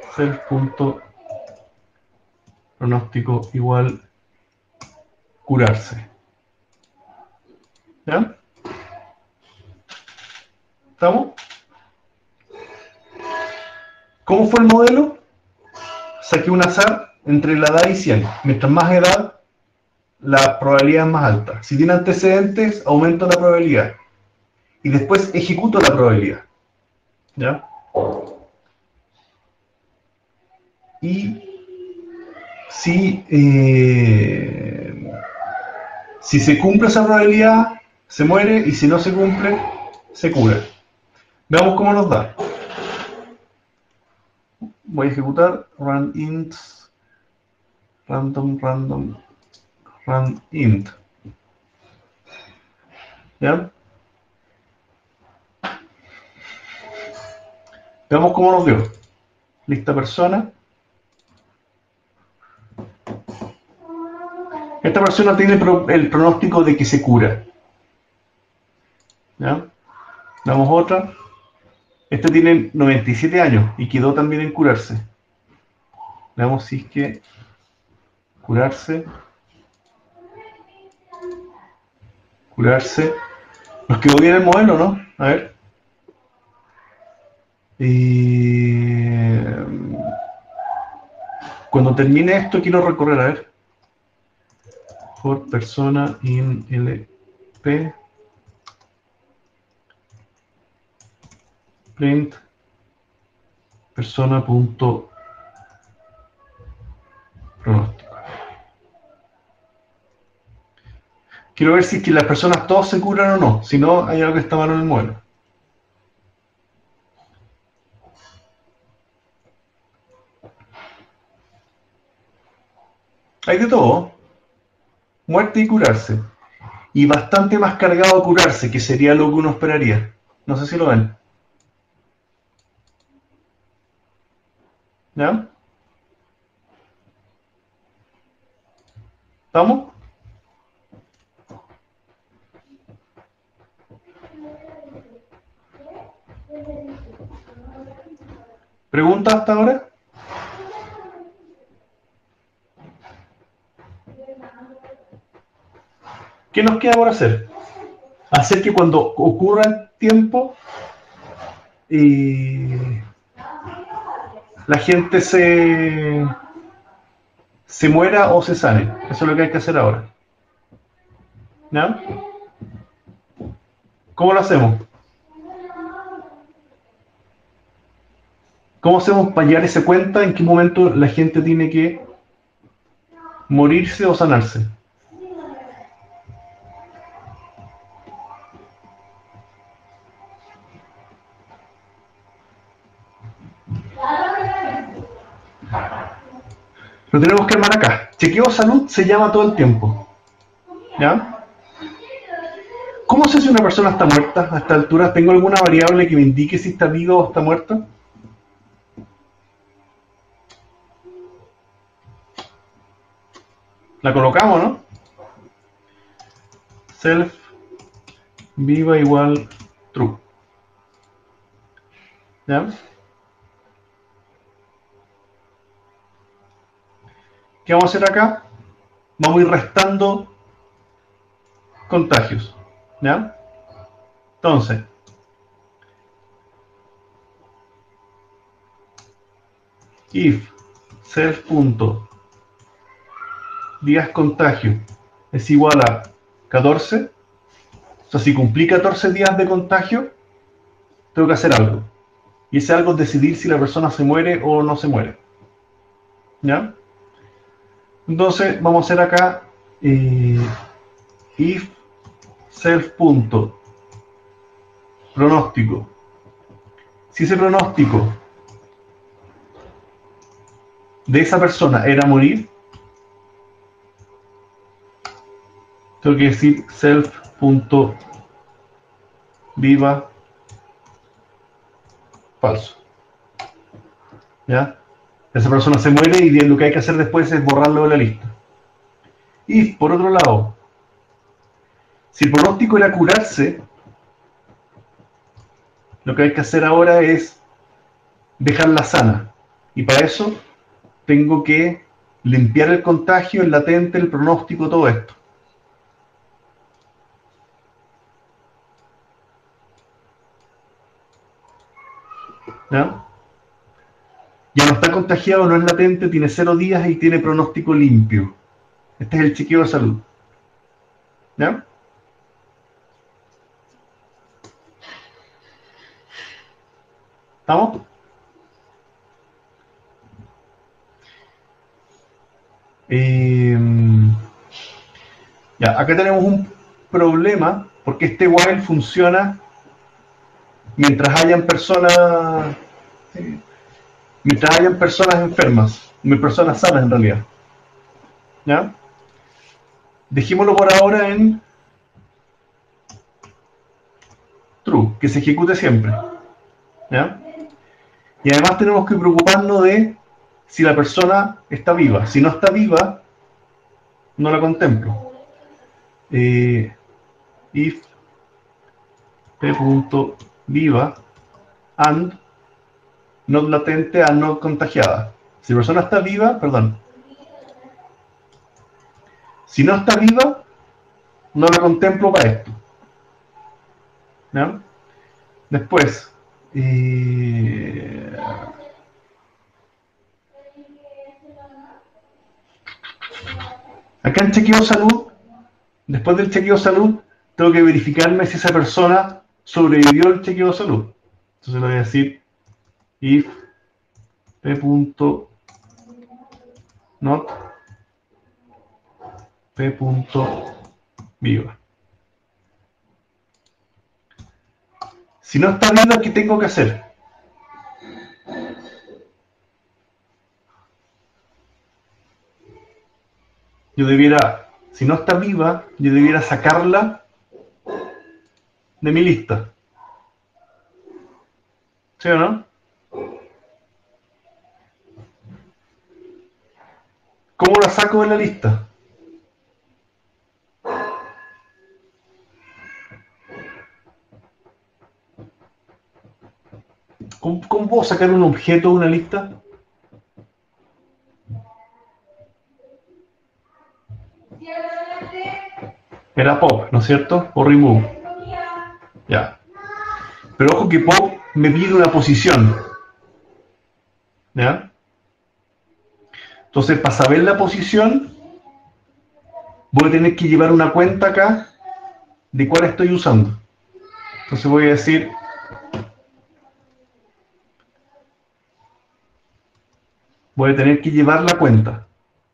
self.pronóstico igual curarse. ¿Ya? ¿Estamos? ¿Cómo fue el modelo? Saqué un azar entre la edad y 100. Mientras más edad, la probabilidad es más alta. Si tiene antecedentes, aumento la probabilidad. Y después ejecuto la probabilidad. ¿Ya? Y si se cumple esa probabilidad, se muere, y si no se cumple, se cura. Veamos cómo nos da. Voy a ejecutar run int random run int. ¿Ya? Veamos cómo nos dio. Lista persona. Esta persona tiene el pronóstico de que se cura. ¿Ya? Damos otra. Este tiene 97 años y quedó también en curarse. Veamos si es que curarse. Nos quedó bien el modelo, ¿no? A ver. Cuando termine esto quiero recorrer, a ver. For persona in LP. Print persona.pronóstico. Quiero ver si es que las personas todos se curan o no. Si no, hay algo que está mal en el modelo. Hay de todo. Muerte y curarse. Y bastante más cargado a curarse, que sería lo que uno esperaría. No sé si lo ven. ¿Ya? ¿Estamos? ¿Preguntas hasta ahora? ¿Qué nos queda por hacer? Hacer que cuando ocurra el tiempo la gente se muera o se sane. Eso es lo que hay que hacer ahora. ¿Ya? ¿Cómo lo hacemos? ¿Cómo hacemos para llegar a esa cuenta? ¿En qué momento la gente tiene que morirse o sanarse? Lo tenemos que armar acá. Chequeo salud se llama todo el tiempo. ¿Ya? ¿Cómo sé si una persona está muerta a esta altura? ¿Tengo alguna variable que me indique si está viva o está muerta? La colocamos, ¿no? Self viva igual true. ¿Ya? ¿Qué vamos a hacer acá? Vamos a ir restando contagios. ¿Ya? Entonces, if self.días contagio es igual a 14, o sea, si cumplí 14 días de contagio, tengo que hacer algo. Y ese algo es decidir si la persona se muere o no se muere. ¿Ya? Entonces, vamos a hacer acá if self.pronóstico. Si ese pronóstico de esa persona era morir, tengo que decir self.viva falso. ¿Ya? Esa persona se muere y lo que hay que hacer después es borrarlo de la lista. Y por otro lado, si el pronóstico era curarse, lo que hay que hacer ahora es dejarla sana. Y para eso tengo que limpiar el contagio, el latente, el pronóstico, todo esto. ¿Ya? Ya no está contagiado, no es latente, tiene 0 días y tiene pronóstico limpio. Este es el chequeo de salud. ¿Ya? ¿Estamos? Ya, acá tenemos un problema porque este while funciona mientras hayan personas enfermas, personas sanas en realidad. ¿Ya? Dejémoslo por ahora en true, que se ejecute siempre. ¿Ya? Y además tenemos que preocuparnos de si la persona está viva. Si no está viva, no la contemplo. If p.viva and not latente and not contagiada. Si la persona está viva, perdón. Si no está viva, no la contemplo para esto. ¿Ya? Después, acá en chequeo salud, después del chequeo salud, tengo que verificarme si esa persona sobrevivió al chequeo salud. Entonces le voy a decir if p.not p.viva. Si no está viva, ¿qué tengo que hacer? Yo debiera, si no está viva, yo debiera sacarla de mi lista. ¿Sí o no? ¿Cómo la saco de la lista? ¿Cómo puedo sacar un objeto de una lista? Era pop, ¿no es cierto? O remove. Ya. Pero ojo que pop me pide una posición. ¿Ya? Entonces, para saber la posición, voy a tener que llevar una cuenta acá de cuál estoy usando. Entonces voy a decir voy a tener que llevar la cuenta.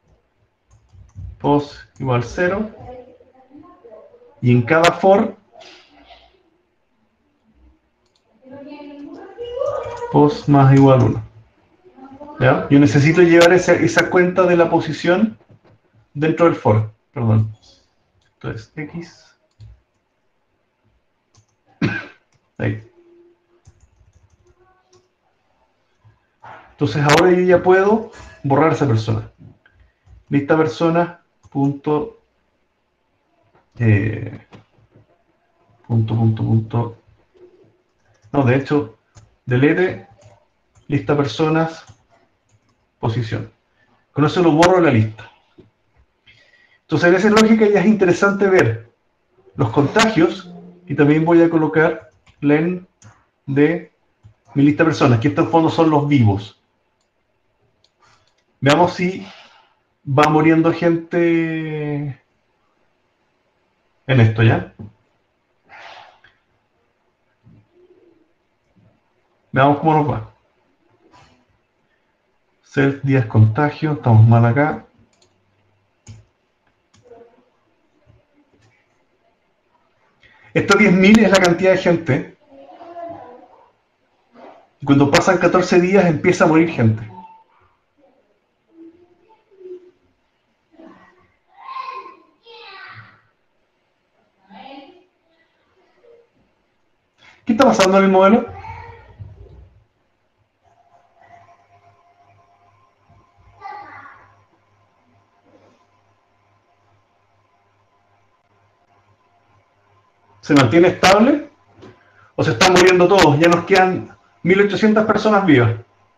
Pos igual 0. Y en cada for, pos más igual 1. ¿Ya? Yo necesito llevar esa cuenta de la posición dentro del for. Perdón. Entonces, X. Ahí. Entonces ahora yo ya puedo borrar a esa persona. Lista persona punto no, de hecho, delete lista personas posición. Con eso lo borro de la lista. Entonces en esa lógica ya es interesante ver los contagios y también voy a colocar len de mi lista de personas, que estos en fondo son los vivos. Veamos si va muriendo gente en esto, ¿ya? Veamos cómo nos va. Self 10 contagio, estamos mal acá. Estos 10.000 es la cantidad de gente. Y cuando pasan 14 días empieza a morir gente. ¿Qué está pasando en el modelo? ¿Se mantiene estable? ¿O se están muriendo todos? Ya nos quedan 1.800 personas vivas.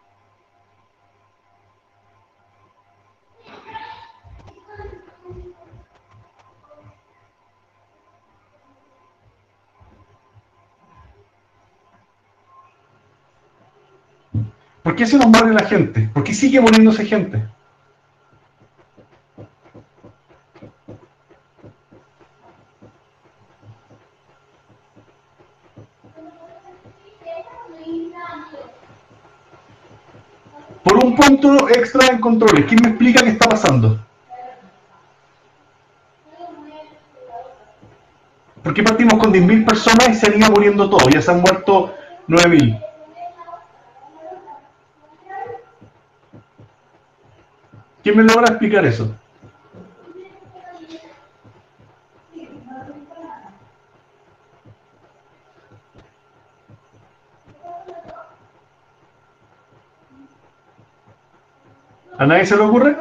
¿Por qué se nos muere la gente? ¿Por qué sigue muriéndose gente? Por un punto extra en controles. ¿Quién me explica qué está pasando? ¿Por qué partimos con 10.000 personas y se han ido muriendo todos? Ya se han muerto 9.000. ¿Quién me logra explicar eso? ¿A nadie se le ocurre?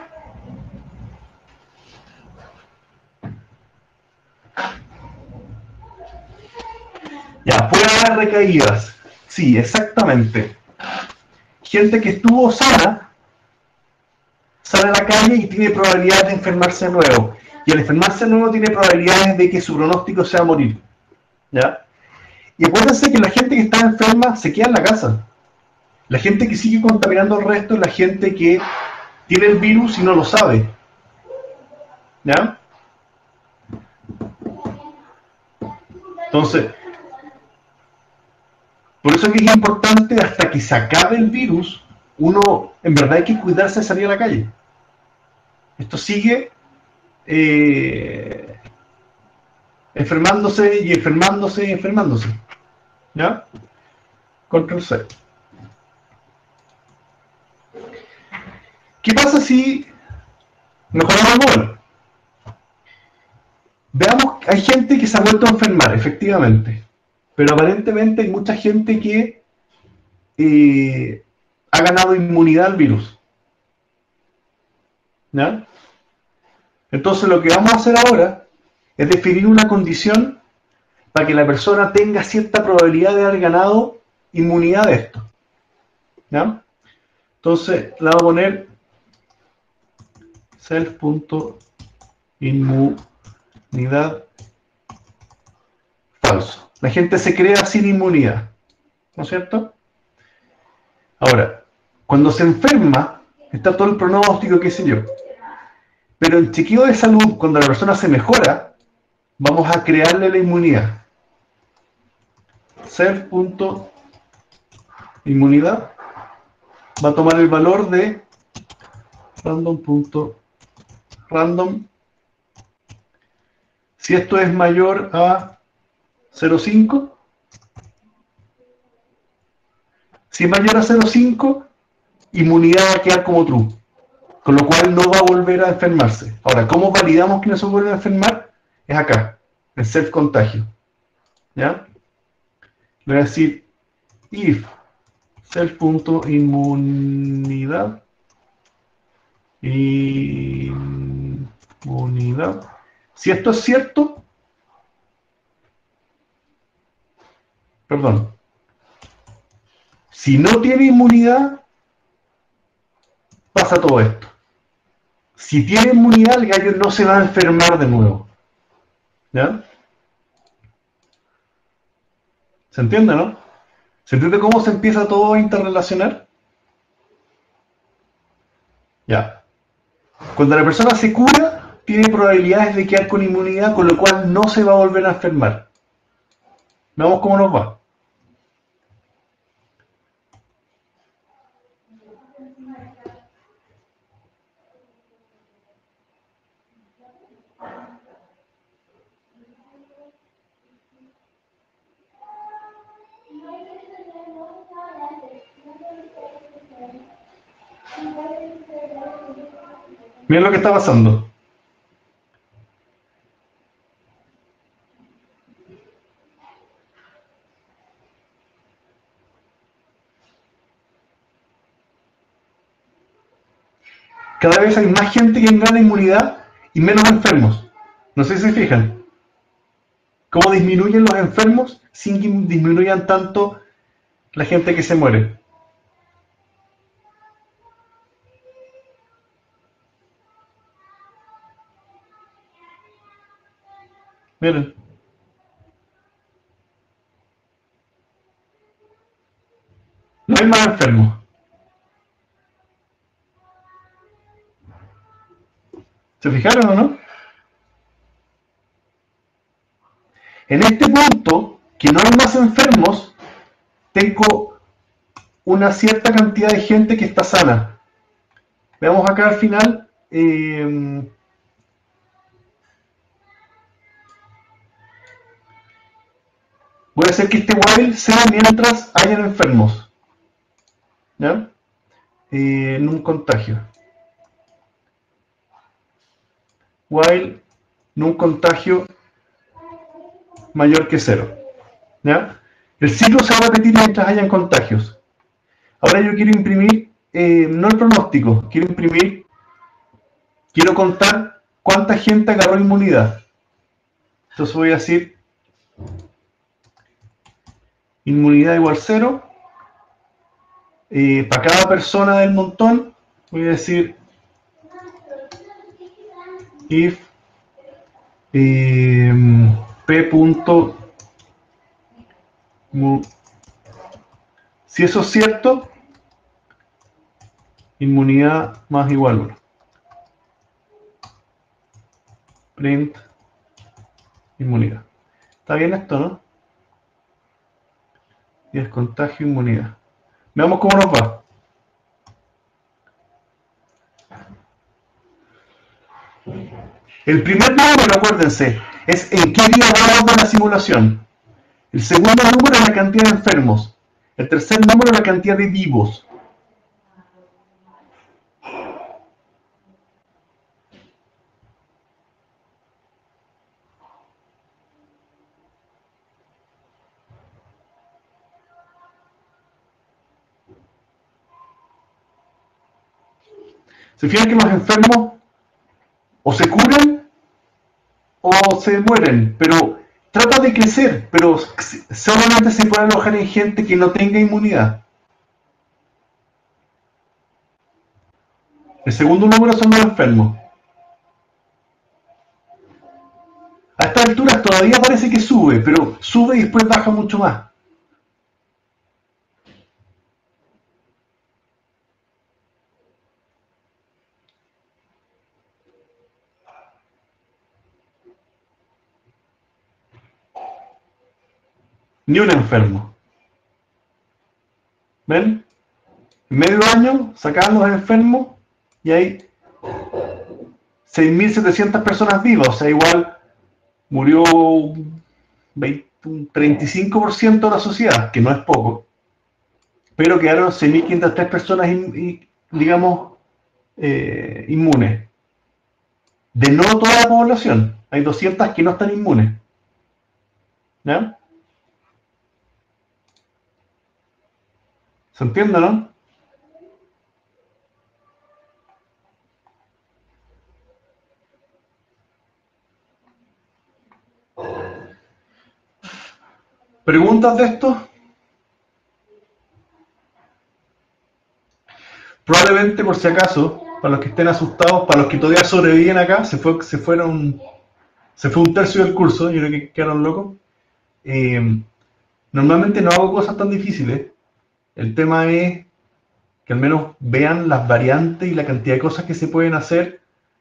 Ya, puede haber recaídas. Sí, exactamente. Gente que estuvo sana, sale a la calle y tiene probabilidades de enfermarse de nuevo. Y al enfermarse de nuevo tiene probabilidades de que su pronóstico sea morir. ¿Ya? Y acuérdense que la gente que está enferma se queda en la casa. La gente que sigue contaminando al resto es la gente que tiene el virus y no lo sabe. ¿Ya? Entonces, por eso es que es importante hasta que se acabe el virus, uno en verdad hay que cuidarse de salir a la calle. Esto sigue enfermándose y enfermándose y enfermándose. ¿Ya? Control C. ¿Qué pasa si mejoramos el modelo? Veamos, hay gente que se ha vuelto a enfermar, efectivamente. Pero aparentemente hay mucha gente que ha ganado inmunidad al virus. ¿Ya? Entonces lo que vamos a hacer ahora es definir una condición para que la persona tenga cierta probabilidad de haber ganado inmunidad de esto. ¿Ya? Entonces la voy a poner self.inmunidad falso. La gente se crea sin inmunidad. ¿No es cierto? Ahora, cuando se enferma, está todo el pronóstico, qué sé yo. Pero en chequeo de salud, cuando la persona se mejora, vamos a crearle la inmunidad. Self.inmunidad va a tomar el valor de random.random. Si esto es mayor a 0,5, si es mayor a 0,5, inmunidad va a quedar como true, con lo cual no va a volver a enfermarse. Ahora, ¿cómo validamos que no se vuelve a enfermar? Es acá, en self-contagio. ¿Ya? Le voy a decir if self.inmunidad inmunidad. Si esto es cierto, perdón, si no tiene inmunidad, pasa todo esto. Si tiene inmunidad, el gallo no se va a enfermar de nuevo. ¿Ya? ¿Se entiende, no? ¿Se entiende cómo se empieza todo a interrelacionar? Ya. Cuando la persona se cura, tiene probabilidades de quedar con inmunidad, con lo cual no se va a volver a enfermar. Veamos cómo nos va. Miren lo que está pasando. Cada vez hay más gente que gana inmunidad y menos enfermos. No sé si se fijan. Cómo disminuyen los enfermos sin que disminuyan tanto la gente que se muere. Miren. No hay más enfermos. ¿Se fijaron o no? En este punto, que no hay más enfermos, tengo una cierta cantidad de gente que está sana. Veamos acá al final. Voy a hacer que este while sea mientras hayan enfermos. ¿Ya? En un contagio. While en un contagio mayor que 0. ¿Ya? El ciclo se va a repetir mientras hayan contagios. Ahora yo quiero imprimir, no el pronóstico, quiero contar cuánta gente agarró inmunidad. Entonces voy a decir inmunidad igual 0. Para cada persona del montón voy a decir if p punto si eso es cierto, inmunidad más igual 1. Print inmunidad. ¿Está bien esto, no? Y es contagio inmunidad. Veamos cómo nos va. El primer número, acuérdense, es en qué día vamos de la simulación. El segundo número es la cantidad de enfermos. El tercer número es la cantidad de vivos. Se fijan que los enfermos o se curan o se mueren, pero trata de crecer, pero solamente se puede alojar en gente que no tenga inmunidad. El segundo número son los enfermos. A estas alturas todavía parece que sube, pero sube y después baja mucho más. Ni un enfermo. ¿Ven? En medio año sacaban los enfermos y ahí 6.700 personas vivas, o sea, igual murió un 35% de la sociedad, que no es poco, pero quedaron 6.503 personas, digamos, inmunes. De no toda la población, hay 200 que no están inmunes. ¿Ya? ¿Se entiende, no? ¿Preguntas de esto? Probablemente, por si acaso, para los que estén asustados, para los que todavía sobreviven acá, se fue un tercio del curso, yo creo que quedaron locos. Normalmente no hago cosas tan difíciles. El tema es que al menos vean las variantes y la cantidad de cosas que se pueden hacer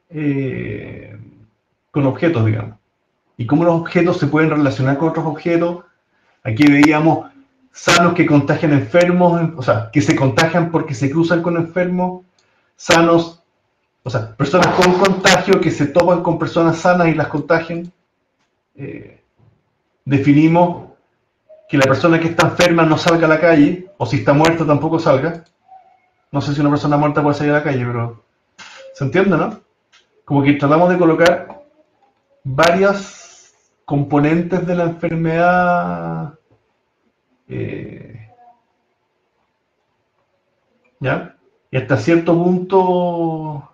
con objetos, digamos. Y cómo los objetos se pueden relacionar con otros objetos. Aquí veíamos sanos que contagian enfermos, o sea, que se contagian porque se cruzan con enfermos, sanos, o sea, personas con contagio que se topan con personas sanas y las contagian. Definimos que la persona que está enferma no salga a la calle, o si está muerta tampoco salga. No sé si una persona muerta puede salir a la calle, pero ¿se entiende, no? Como que tratamos de colocar varias componentes de la enfermedad, ¿ya? Y hasta cierto punto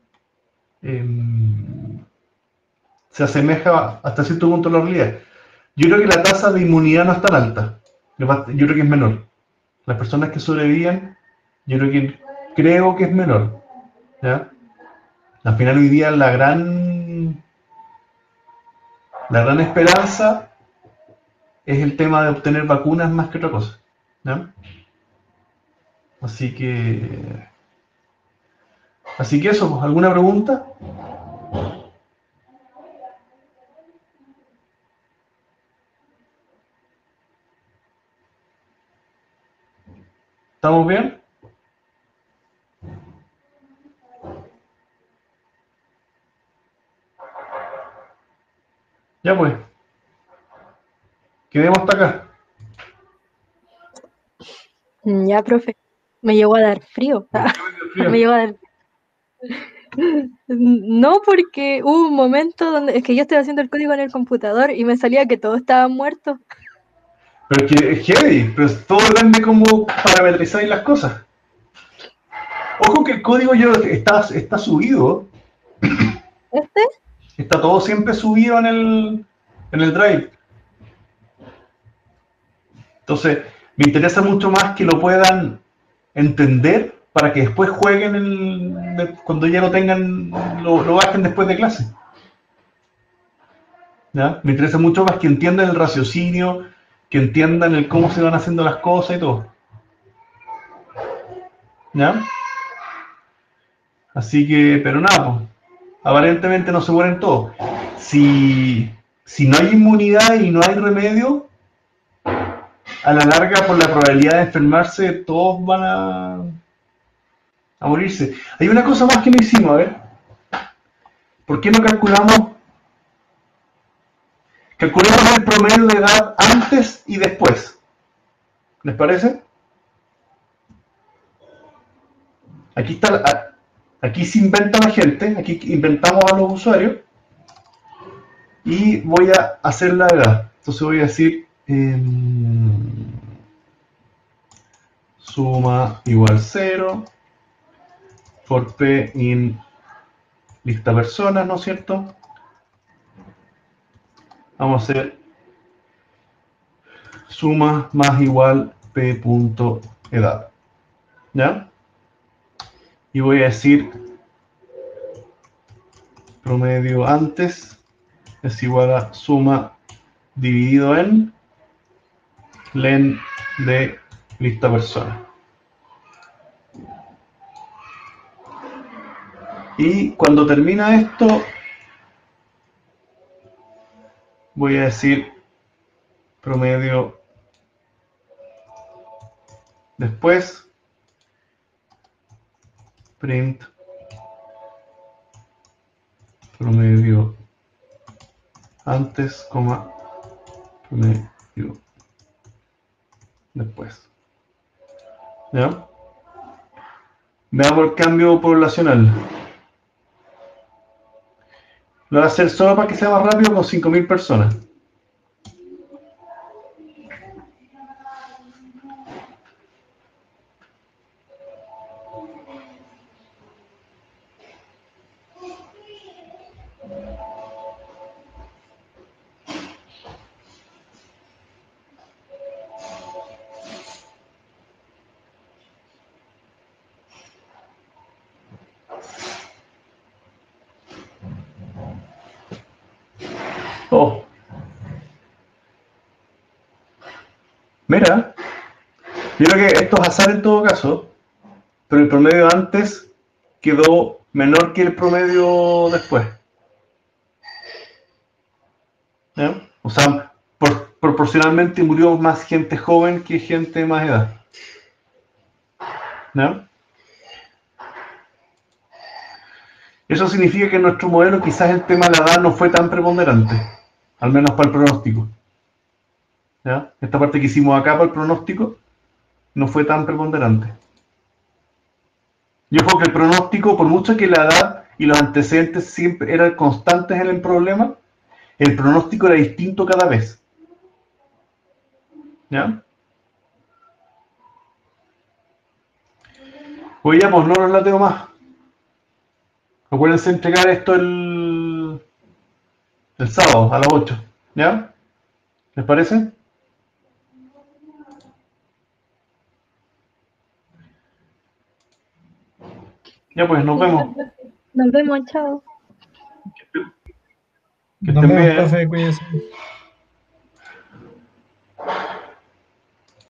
se asemeja hasta cierto punto a la realidad. Yo creo que la tasa de inmunidad no es tan alta. Yo creo que es menor. Las personas que sobreviven, yo creo que es menor. ¿Ya? Al final hoy día la gran esperanza es el tema de obtener vacunas más que otra cosa. ¿Ya? Así que eso, pues, ¿alguna pregunta? ¿Estamos bien? Ya pues, quedemos hasta acá. Ya, profe. Me llegó a dar frío. Me llegó a dar. No, porque hubo un momento donde es que yo estoy haciendo el código en el computador y me salía que todos estaban muertos. Pero es que es heavy, pero todo depende cómo parametrizáis las cosas. Ojo que el código está subido. ¿Este? Está todo siempre subido en el Drive. Entonces, me interesa mucho más que lo puedan entender para que después jueguen cuando ya lo tengan, lo bajen después de clase. ¿Ya? Me interesa mucho más que entiendan el raciocinio, que entiendan el cómo se van haciendo las cosas y todo. ¿Ya? Así que, pero nada, pues, aparentemente no se mueren todos. Si no hay inmunidad y no hay remedio, a la larga, por la probabilidad de enfermarse, todos van a morirse. Hay una cosa más que no hicimos, a ver. ¿Por qué no calculamos el promedio de edad antes y después? ¿Les parece? Aquí se inventa la gente, aquí inventamos a los usuarios y voy a hacer la edad. Entonces voy a decir suma igual 0 for p in lista personas, ¿no es cierto? Vamos a hacer suma más igual p.edad. ¿Ya? Y voy a decir promedio antes es igual a suma dividido en len de lista persona. Y cuando termina esto, voy a decir promedio después print promedio antes, coma, promedio después. ¿Ya? Veamos el cambio poblacional. Lo voy a hacer solo para que sea más rápido con 5.000 personas. Oh. Mira, yo creo que esto es azar en todo caso, pero el promedio antes quedó menor que el promedio después. ¿Ya? O sea, proporcionalmente murió más gente joven que gente de más edad. ¿Ya? Eso significa que en nuestro modelo quizás el tema de la edad no fue tan preponderante, al menos para el pronóstico. ¿Ya? Esta parte que hicimos acá para el pronóstico no fue tan preponderante. Yo creo que el pronóstico, por mucho que la edad y los antecedentes siempre eran constantes en el problema, el pronóstico era distinto cada vez. ¿Ya? Pues ya, pues no los lateo más. Acuérdense de entregar esto el sábado a las 8. ¿Ya? ¿Les parece? Ya pues, nos vemos. Nos vemos, chao. Que Nos estén vemos, bien. profe, cuídese.